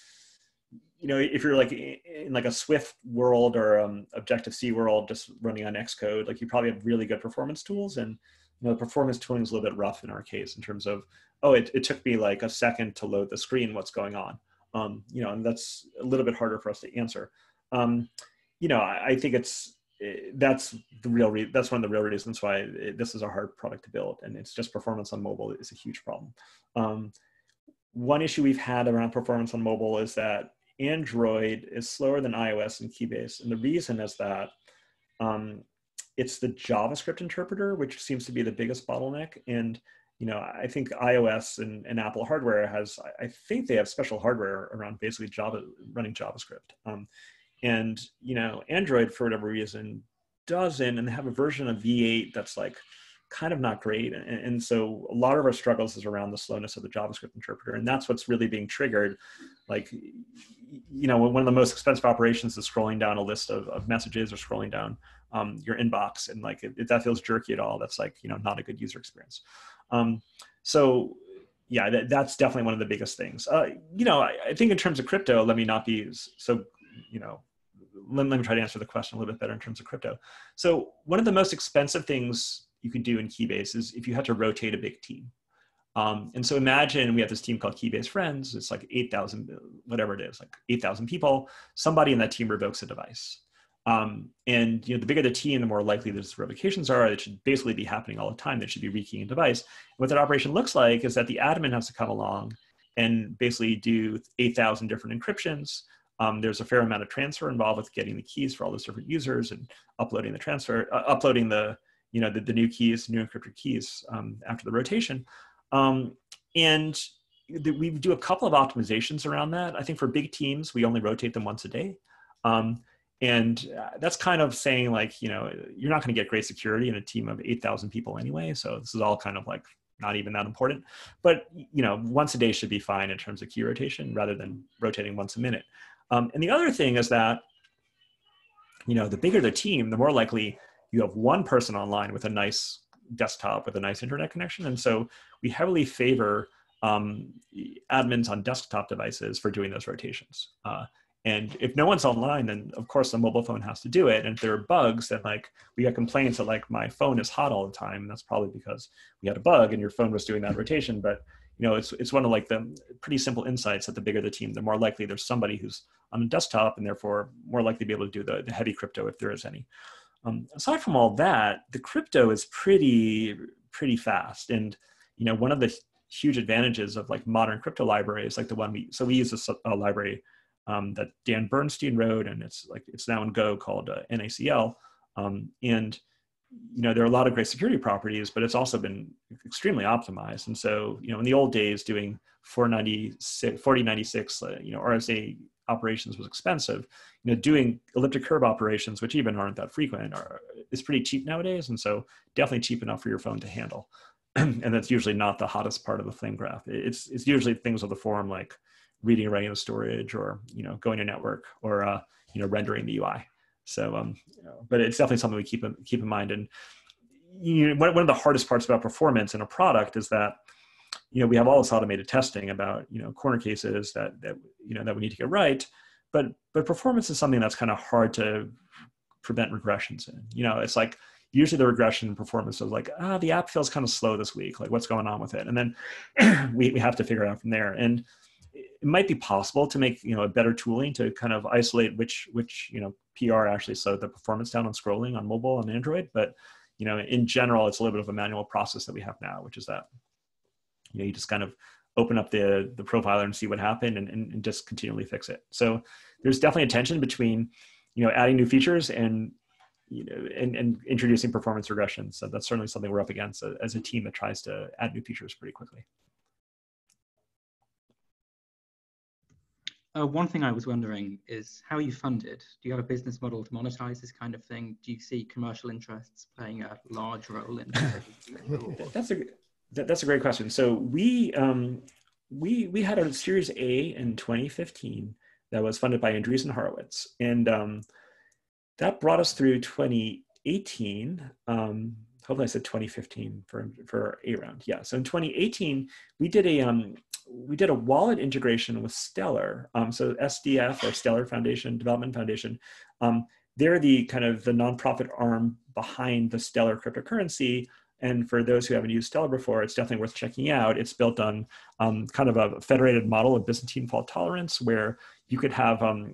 Speaker 1: you know, if you're like in like a Swift world or um, Objective-C world, just running on Xcode, like you probably have really good performance tools. And, you know, the performance tooling is a little bit rough in our case in terms of, oh, it, it took me like a second to load the screen, what's going on? Um, you know, and that's a little bit harder for us to answer. Um, you know, I, I think it's, that's the real, re that's one of the real reasons why it, this is a hard product to build. And it's just performance on mobile is a huge problem. Um, one issue we've had around performance on mobile is that Android is slower than iOS and Keybase. And the reason is that um, it's the JavaScript interpreter, which seems to be the biggest bottleneck. And, you know, I think iOS and, and Apple hardware has, I think they have special hardware around basically Java, running JavaScript. Um, and, you know, Android, for whatever reason, doesn't, and they have a version of V eight that's like kind of not great. And, and so a lot of our struggles is around the slowness of the JavaScript interpreter. And that's what's really being triggered. Like, you know, one of the most expensive operations is scrolling down a list of, of messages or scrolling down um, your inbox. And like, if that feels jerky at all, that's like, you know, not a good user experience. Um, so yeah, that, that's definitely one of the biggest things. Uh, you know, I, I think in terms of crypto, let me not be so, you know, let, let me try to answer the question a little bit better in terms of crypto. So one of the most expensive things you can do in Keybase is if you had to rotate a big team. Um, and so imagine we have this team called Keybase Friends. It's like eight thousand, whatever it is, like eight thousand people. Somebody in that team revokes a device. Um, and you know, the bigger the team, the more likely those revocations are. It should basically be happening all the time. They should be rekeying a device. And what that operation looks like is that the admin has to come along and basically do eight thousand different encryptions. Um, there's a fair amount of transfer involved with getting the keys for all those different users and uploading the transfer, uh, uploading the, you know, the, the new keys, new encrypted keys um, after the rotation. Um, and the, we do a couple of optimizations around that. I think for big teams, we only rotate them once a day. Um, and uh, that's kind of saying like, you know, you're not going to get great security in a team of eight thousand people anyway. So this is all kind of like not even that important. But, you know, once a day should be fine in terms of key rotation rather than rotating once a minute. Um, and the other thing is that, you know, the bigger the team, the more likely you have one person online with a nice desktop with a nice internet connection. And so we heavily favor um, admins on desktop devices for doing those rotations. Uh, and if no one's online, then of course the mobile phone has to do it. And if there are bugs, then like we get complaints that like my phone is hot all the time. And that's probably because we had a bug and your phone was doing that rotation. But you know, it's, it's one of like the pretty simple insights that the bigger the team, the more likely there's somebody who's on a desktop and therefore more likely to be able to do the, the heavy crypto if there is any. Um, aside from all that, the crypto is pretty, pretty fast. And, you know, one of the huge advantages of like modern crypto libraries, like the one we, so we use a, a library um, that Dan Bernstein wrote, and it's like, it's now in Go called uh, N A C L. Um, and, you know, there are a lot of great security properties, but it's also been extremely optimized. And so, you know, in the old days doing four ninety-six, forty ninety-six, uh, you know, R S A operations was expensive. You know, doing elliptic curve operations, which even aren't that frequent, are, is pretty cheap nowadays. And so definitely cheap enough for your phone to handle. And that's usually not the hottest part of the flame graph. It's, it's usually things of the form like reading and writing the storage, or, you know, going to network, or, uh, you know, rendering the U I. So, um, you know, but it's definitely something we keep, keep in mind. And you know, one, one of the hardest parts about performance in a product is that, you know, we have all this automated testing about, you know, corner cases that, that, you know, that we need to get right. But, but performance is something that's kind of hard to prevent regressions in. You know, it's like, usually the regression in performance is like, ah, the app feels kind of slow this week. Like, what's going on with it? And then we, we have to figure it out from there. And it might be possible to make, you know, a better tooling to kind of isolate which, which, you know, P R actually slowed the performance down on scrolling on mobile and Android. But, you know, in general, it's a little bit of a manual process that we have now, which is that, you know, you just kind of open up the, the profiler and see what happened, and, and, and just continually fix it. So there's definitely a tension between, you know, adding new features and, you know, and, and introducing performance regression. So that's certainly something we're up against as a team that tries to add new features pretty quickly.
Speaker 3: Uh, one thing I was wondering is how are you funded? Do you have a business model to monetize this kind of thing? Do you see commercial interests playing a large role in it?
Speaker 1: That's a that, that's a great question. So we um, we we had a Series A in twenty fifteen that was funded by Andreessen Horowitz, and um, that brought us through twenty eighteen. Um, hopefully, I said twenty fifteen for for A round. Yeah. So in twenty eighteen, we did a um, we did a wallet integration with Stellar. Um, so S D F, or Stellar Foundation, Development Foundation, um, they're the kind of the nonprofit arm behind the Stellar cryptocurrency. And for those who haven't used Stellar before, it's definitely worth checking out. It's built on um, kind of a federated model of Byzantine fault tolerance, where you could have, um,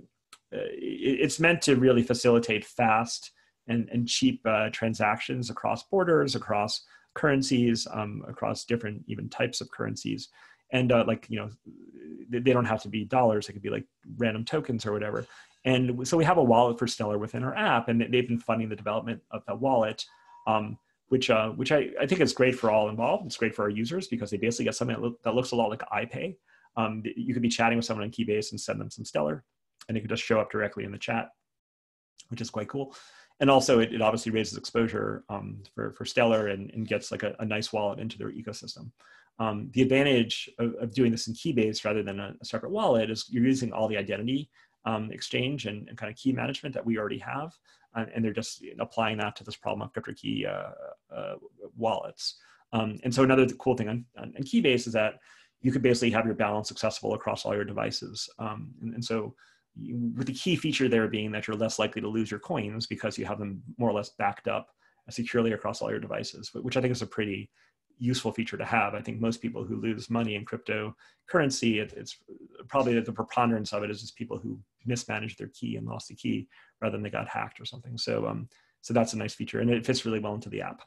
Speaker 1: it's meant to really facilitate fast and, and cheap uh, transactions across borders, across currencies, um, across different even types of currencies. And uh, like, you know, they don't have to be dollars. It could be like random tokens or whatever. And so we have a wallet for Stellar within our app, and they've been funding the development of that wallet, um, which uh, which I, I think is great for all involved. It's great for our users because they basically get something that, look, that looks a lot like iPay. Um, you could be chatting with someone on Keybase and send them some Stellar, and it could just show up directly in the chat, which is quite cool. And also it, it obviously raises exposure um, for, for Stellar, and, and gets like a, a nice wallet into their ecosystem. Um, the advantage of, of doing this in Keybase rather than a, a separate wallet is you're using all the identity um, exchange and, and kind of key management that we already have. And, and they're just applying that to this problem of CryptoKey uh, uh, wallets. Um, and so another cool thing on, on, on Keybase is that you could basically have your balance accessible across all your devices. Um, and, and so you, with the key feature there being that you're less likely to lose your coins because you have them more or less backed up securely across all your devices, which I think is a pretty useful feature to have. I think most people who lose money in cryptocurrency, it, it's probably the preponderance of it is just people who mismanaged their key and lost the key rather than they got hacked or something. So, um, so that's a nice feature, and it fits really well into the app.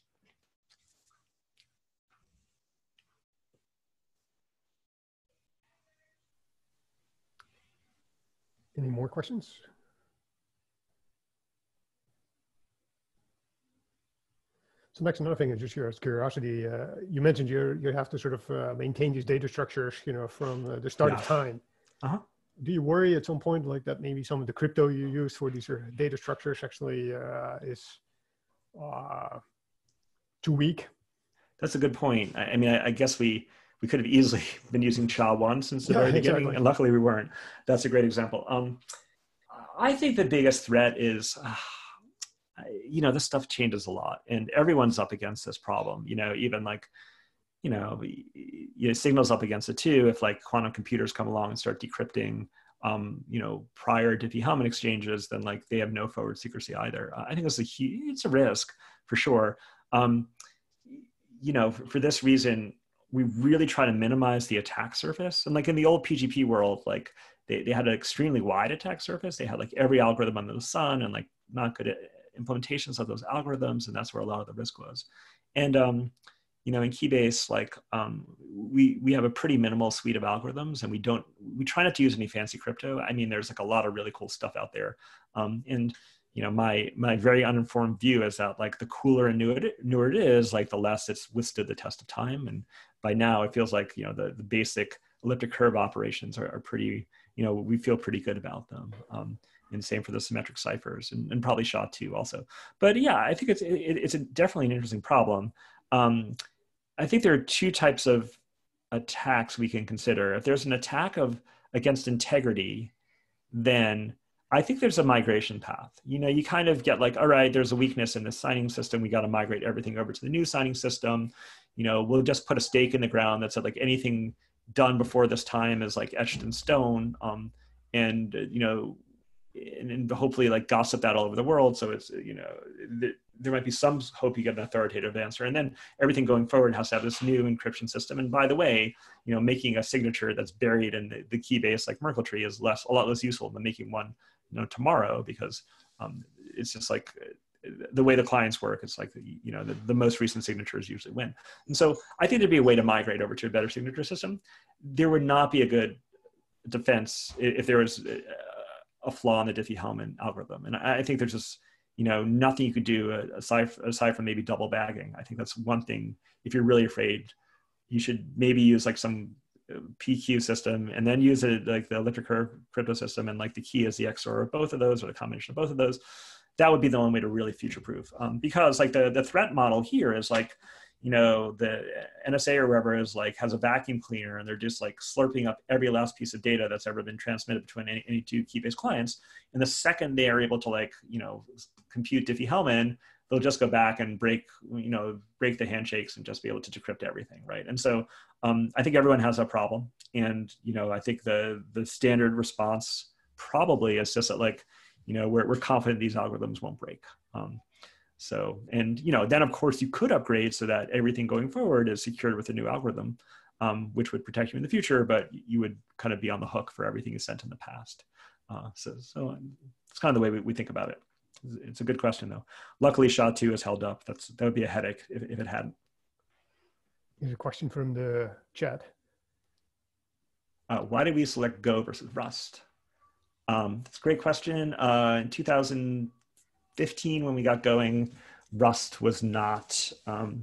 Speaker 2: Any more questions? So Max, another thing is just your curiosity. Uh, you mentioned you you have to sort of uh, maintain these data structures, you know, from uh, the start yeah. of time. Uh-huh. Do you worry at some point like that maybe some of the crypto you use for these uh, data structures actually uh, is uh, too weak?
Speaker 1: That's a good point. I, I mean, I, I guess we we could have easily been using S H A one since the yeah, very beginning, exactly. and luckily we weren't. That's a great example. Um, I think the biggest threat is. Uh, you know, this stuff changes a lot, and everyone's up against this problem. You know, even like, you know, you know, Signal's up against it too. If like quantum computers come along and start decrypting, um, you know, prior Diffie-Hellman exchanges, then like they have no forward secrecy either. Uh, I think it's a huge, it's a risk for sure. Um, you know, for, for this reason, we really try to minimize the attack surface. And like in the old P G P world, like they, they had an extremely wide attack surface. They had like every algorithm under the sun and like not good at implementations of those algorithms, and that's where a lot of the risk was. And um, you know, in Keybase, like um, we we have a pretty minimal suite of algorithms, and we don't we try not to use any fancy crypto. I mean, there's like a lot of really cool stuff out there, um, and you know, my my very uninformed view is that like the cooler and newer it, newer it is, like the less it's withstood the test of time. And by now, it feels like you know the the basic elliptic curve operations are, are pretty. You know, we feel pretty good about them. Um, And same for the symmetric ciphers, and, and probably S H A two also. But yeah, I think it's it, it's a definitely an interesting problem. Um, I think there are two types of attacks we can consider. If there's an attack of against integrity, then I think there's a migration path. You know, you kind of get like, all right, there's a weakness in this signing system. We got to migrate everything over to the new signing system. You know, we'll just put a stake in the ground that said like anything done before this time is like etched in stone. Um, and, uh, you know, and, and hopefully like gossip that all over the world. So it's, you know, th- there might be some hope you get an authoritative answer. And then everything going forward has to have this new encryption system. And by the way, you know, making a signature that's buried in the, the key base like Merkle tree is less, a lot less useful than making one, you know, tomorrow, because um, it's just like the way the clients work. It's like, you know, the, the most recent signatures usually win. And so I think there'd be a way to migrate over to a better signature system. There would not be a good defense if there was a flaw in the Diffie-Hellman algorithm. And I think there's just, you know, nothing you could do aside, aside from maybe double bagging. I think that's one thing. If you're really afraid, you should maybe use like some P Q system and then use it like the elliptic curve crypto system, and like the key is the X O R of both of those or the combination of both of those. That would be the only way to really future proof. Um, because like the, the threat model here is like, you know, the N S A or wherever is like has a vacuum cleaner and they're just like slurping up every last piece of data that's ever been transmitted between any, any two Keybase clients. And the second they are able to like, you know, compute Diffie-Hellman, they'll just go back and break, you know, break the handshakes and just be able to decrypt everything, right? And so um, I think everyone has a problem. And, you know, I think the the standard response probably is just that like, you know, we're, we're confident these algorithms won't break. Um, So, and, you know, then of course you could upgrade so that everything going forward is secured with a new algorithm, um, which would protect you in the future, but you would kind of be on the hook for everything you sent in the past. Uh, so, so it's kind of the way we, we think about it. It's a good question though. Luckily S H A two is held up. That's, that would be a headache if, if it hadn't.
Speaker 2: Here's a question from the chat.
Speaker 1: Uh, why did we select Go versus Rust? Um, that's a great question. Uh, in two thousand fifteen, when we got going, Rust was not, um,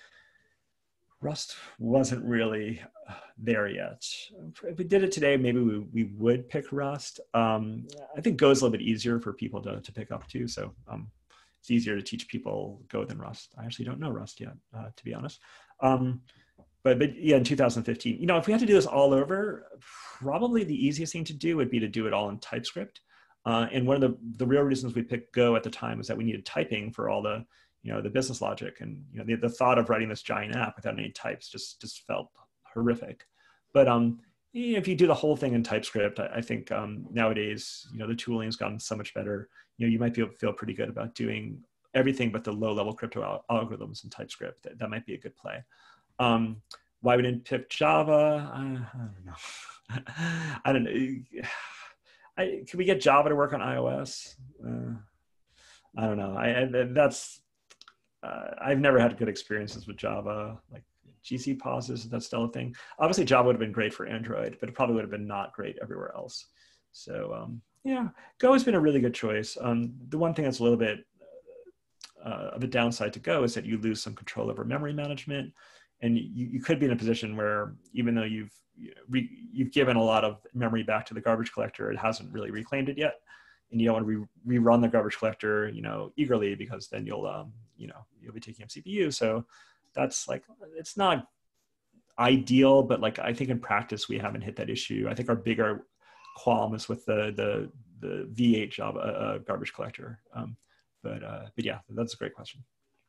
Speaker 1: Rust wasn't really there yet. If we did it today, maybe we, we would pick Rust. Um, I think Go is a little bit easier for people to, to pick up too. So um, it's easier to teach people Go than Rust. I actually don't know Rust yet, uh, to be honest. Um, but, but yeah, in two thousand fifteen, you know, if we had to do this all over, probably the easiest thing to do would be to do it all in TypeScript. Uh, and one of the, the real reasons we picked Go at the time was that we needed typing for all the, you know, the business logic. And, you know, the, the thought of writing this giant app without any types just, just felt horrific. But um, you know, if you do the whole thing in TypeScript, I, I think um, nowadays, you know, the tooling has gotten so much better. You know, you might be able to feel pretty good about doing everything but the low-level crypto al algorithms in TypeScript. That, that might be a good play. Um, why we didn't pick Java? I, I don't know. I don't know. I, can we get Java to work on iOS? Uh, I don't know. I, I that's uh, I've never had good experiences with Java. Like G C pauses, that's still a thing. Obviously, Java would have been great for Android, but it probably would have been not great everywhere else. So um, yeah, Go has been a really good choice. Um, the one thing that's a little bit uh, of a downside to Go is that you lose some control over memory management, and you, you could be in a position where even though you've Re, you've given a lot of memory back to the garbage collector, it hasn't really reclaimed it yet, and you don't want to re rerun the garbage collector, you know, eagerly, because then you'll, um, you know, you'll be taking up C P U. So that's like, it's not ideal, but like I think in practice we haven't hit that issue. I think our bigger qualm is with the the the V eight Java uh, garbage collector. Um, but uh, but yeah, that's a great question.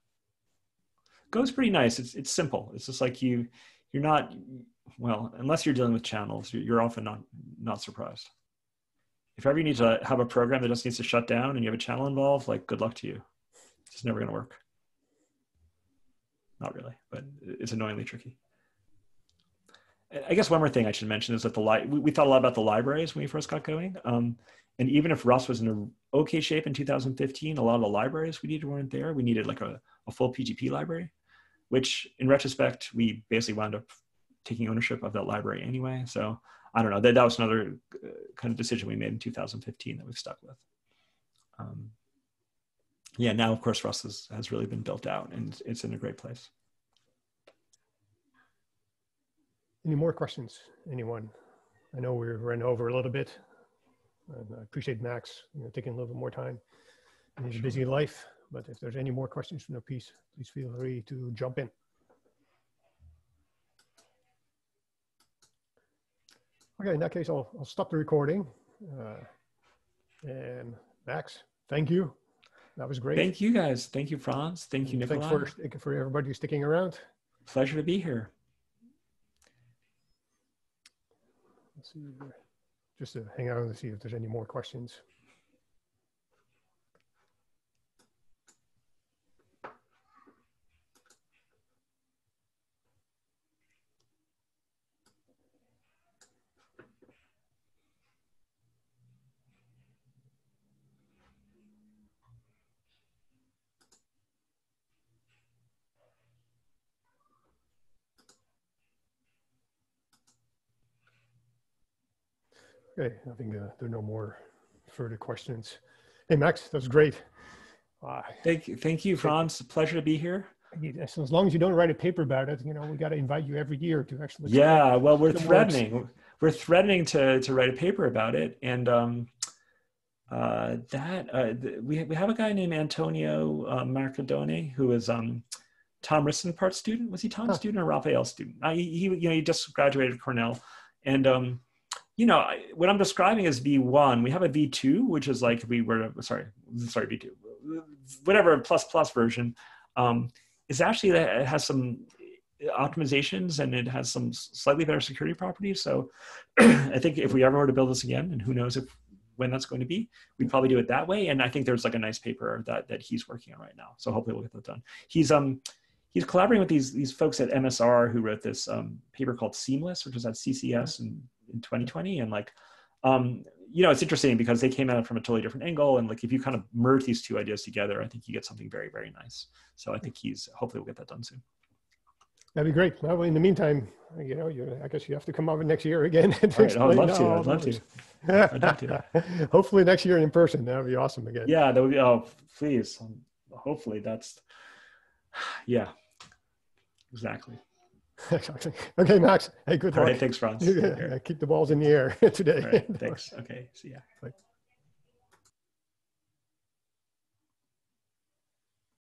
Speaker 1: Go's pretty nice. It's it's simple. It's just like you you're not. Well, unless you're dealing with channels, you're often not, not surprised. If ever you need to have a program that just needs to shut down and you have a channel involved, like good luck to you. It's just never going to work. Not really, but it's annoyingly tricky. I guess one more thing I should mention is that the li we, we thought a lot about the libraries when we first got going. Um, and even if Rust was in an okay shape in two thousand fifteen, a lot of the libraries we needed weren't there. We needed like a, a full P G P library, which in retrospect, we basically wound up taking ownership of that library anyway. So I don't know, that, that was another kind of decision we made in two thousand fifteen that we've stuck with. Um, yeah, now of course Rust has, has really been built out and it's in a great place.
Speaker 2: Any more questions, anyone? I know we're running over a little bit. I appreciate Max, you know, taking a little bit more time. He's a busy life, but if there's any more questions from the piece, please feel free to jump in. Okay, in that case, I'll, I'll stop the recording. Uh, and Max, thank you. That was great.
Speaker 1: Thank you guys. Thank you, Franz. Thank you,
Speaker 2: And
Speaker 1: Nikolai.
Speaker 2: thanks for, for everybody sticking around.
Speaker 1: Pleasure to be here.
Speaker 2: Let's see, just to hang out and see if there's any more questions. Okay, I think uh, there are no more further questions. Hey, Max, that was great. Uh,
Speaker 1: thank you, thank you, Franz. Pleasure to be here.
Speaker 2: So as long as you don't write a paper about it, you know, we got to invite you every year to actually.
Speaker 1: Yeah, well, we're threatening. Works. We're threatening to to write a paper about it, and um, uh, that uh, we we have a guy named Antonio uh, Marcadone who is um, Tom Ristenpart's student. Was he Tom's huh. student or Raphael's student? Uh, he, he you know he just graduated Cornell, and um, you know what I'm describing is V one. We have a V two, which is like we were sorry sorry V two, whatever plus plus version. Um, is actually that it has some optimizations and it has some slightly better security properties. So I think if we ever were to build this again, and who knows if when that's going to be, we'd probably do it that way. And I think there's like a nice paper that that he's working on right now. So hopefully we'll get that done. He's um he's collaborating with these these folks at M S R who wrote this um, paper called Seamless, which was at C C S in, in twenty twenty. And like um, you know, it's interesting because they came at it from a totally different angle. And like, if you kind of merge these two ideas together, I think you get something very, very nice. So I think he's, hopefully we'll get that done soon.
Speaker 2: That'd be great. Well, in the meantime, you know, you, I guess you have to come over next year again.
Speaker 1: To right, I'd love to, I'd love to. I'd love
Speaker 2: to. Hopefully next year in person, that'd be awesome again.
Speaker 1: Yeah, that would be, oh, please. Um, hopefully that's, yeah, exactly.
Speaker 2: Exactly. Okay, Max. Hey, good luck.
Speaker 1: All right, thanks, Franz.
Speaker 2: Yeah, keep the balls in the air today.
Speaker 1: All right, thanks. Okay, see ya. Bye.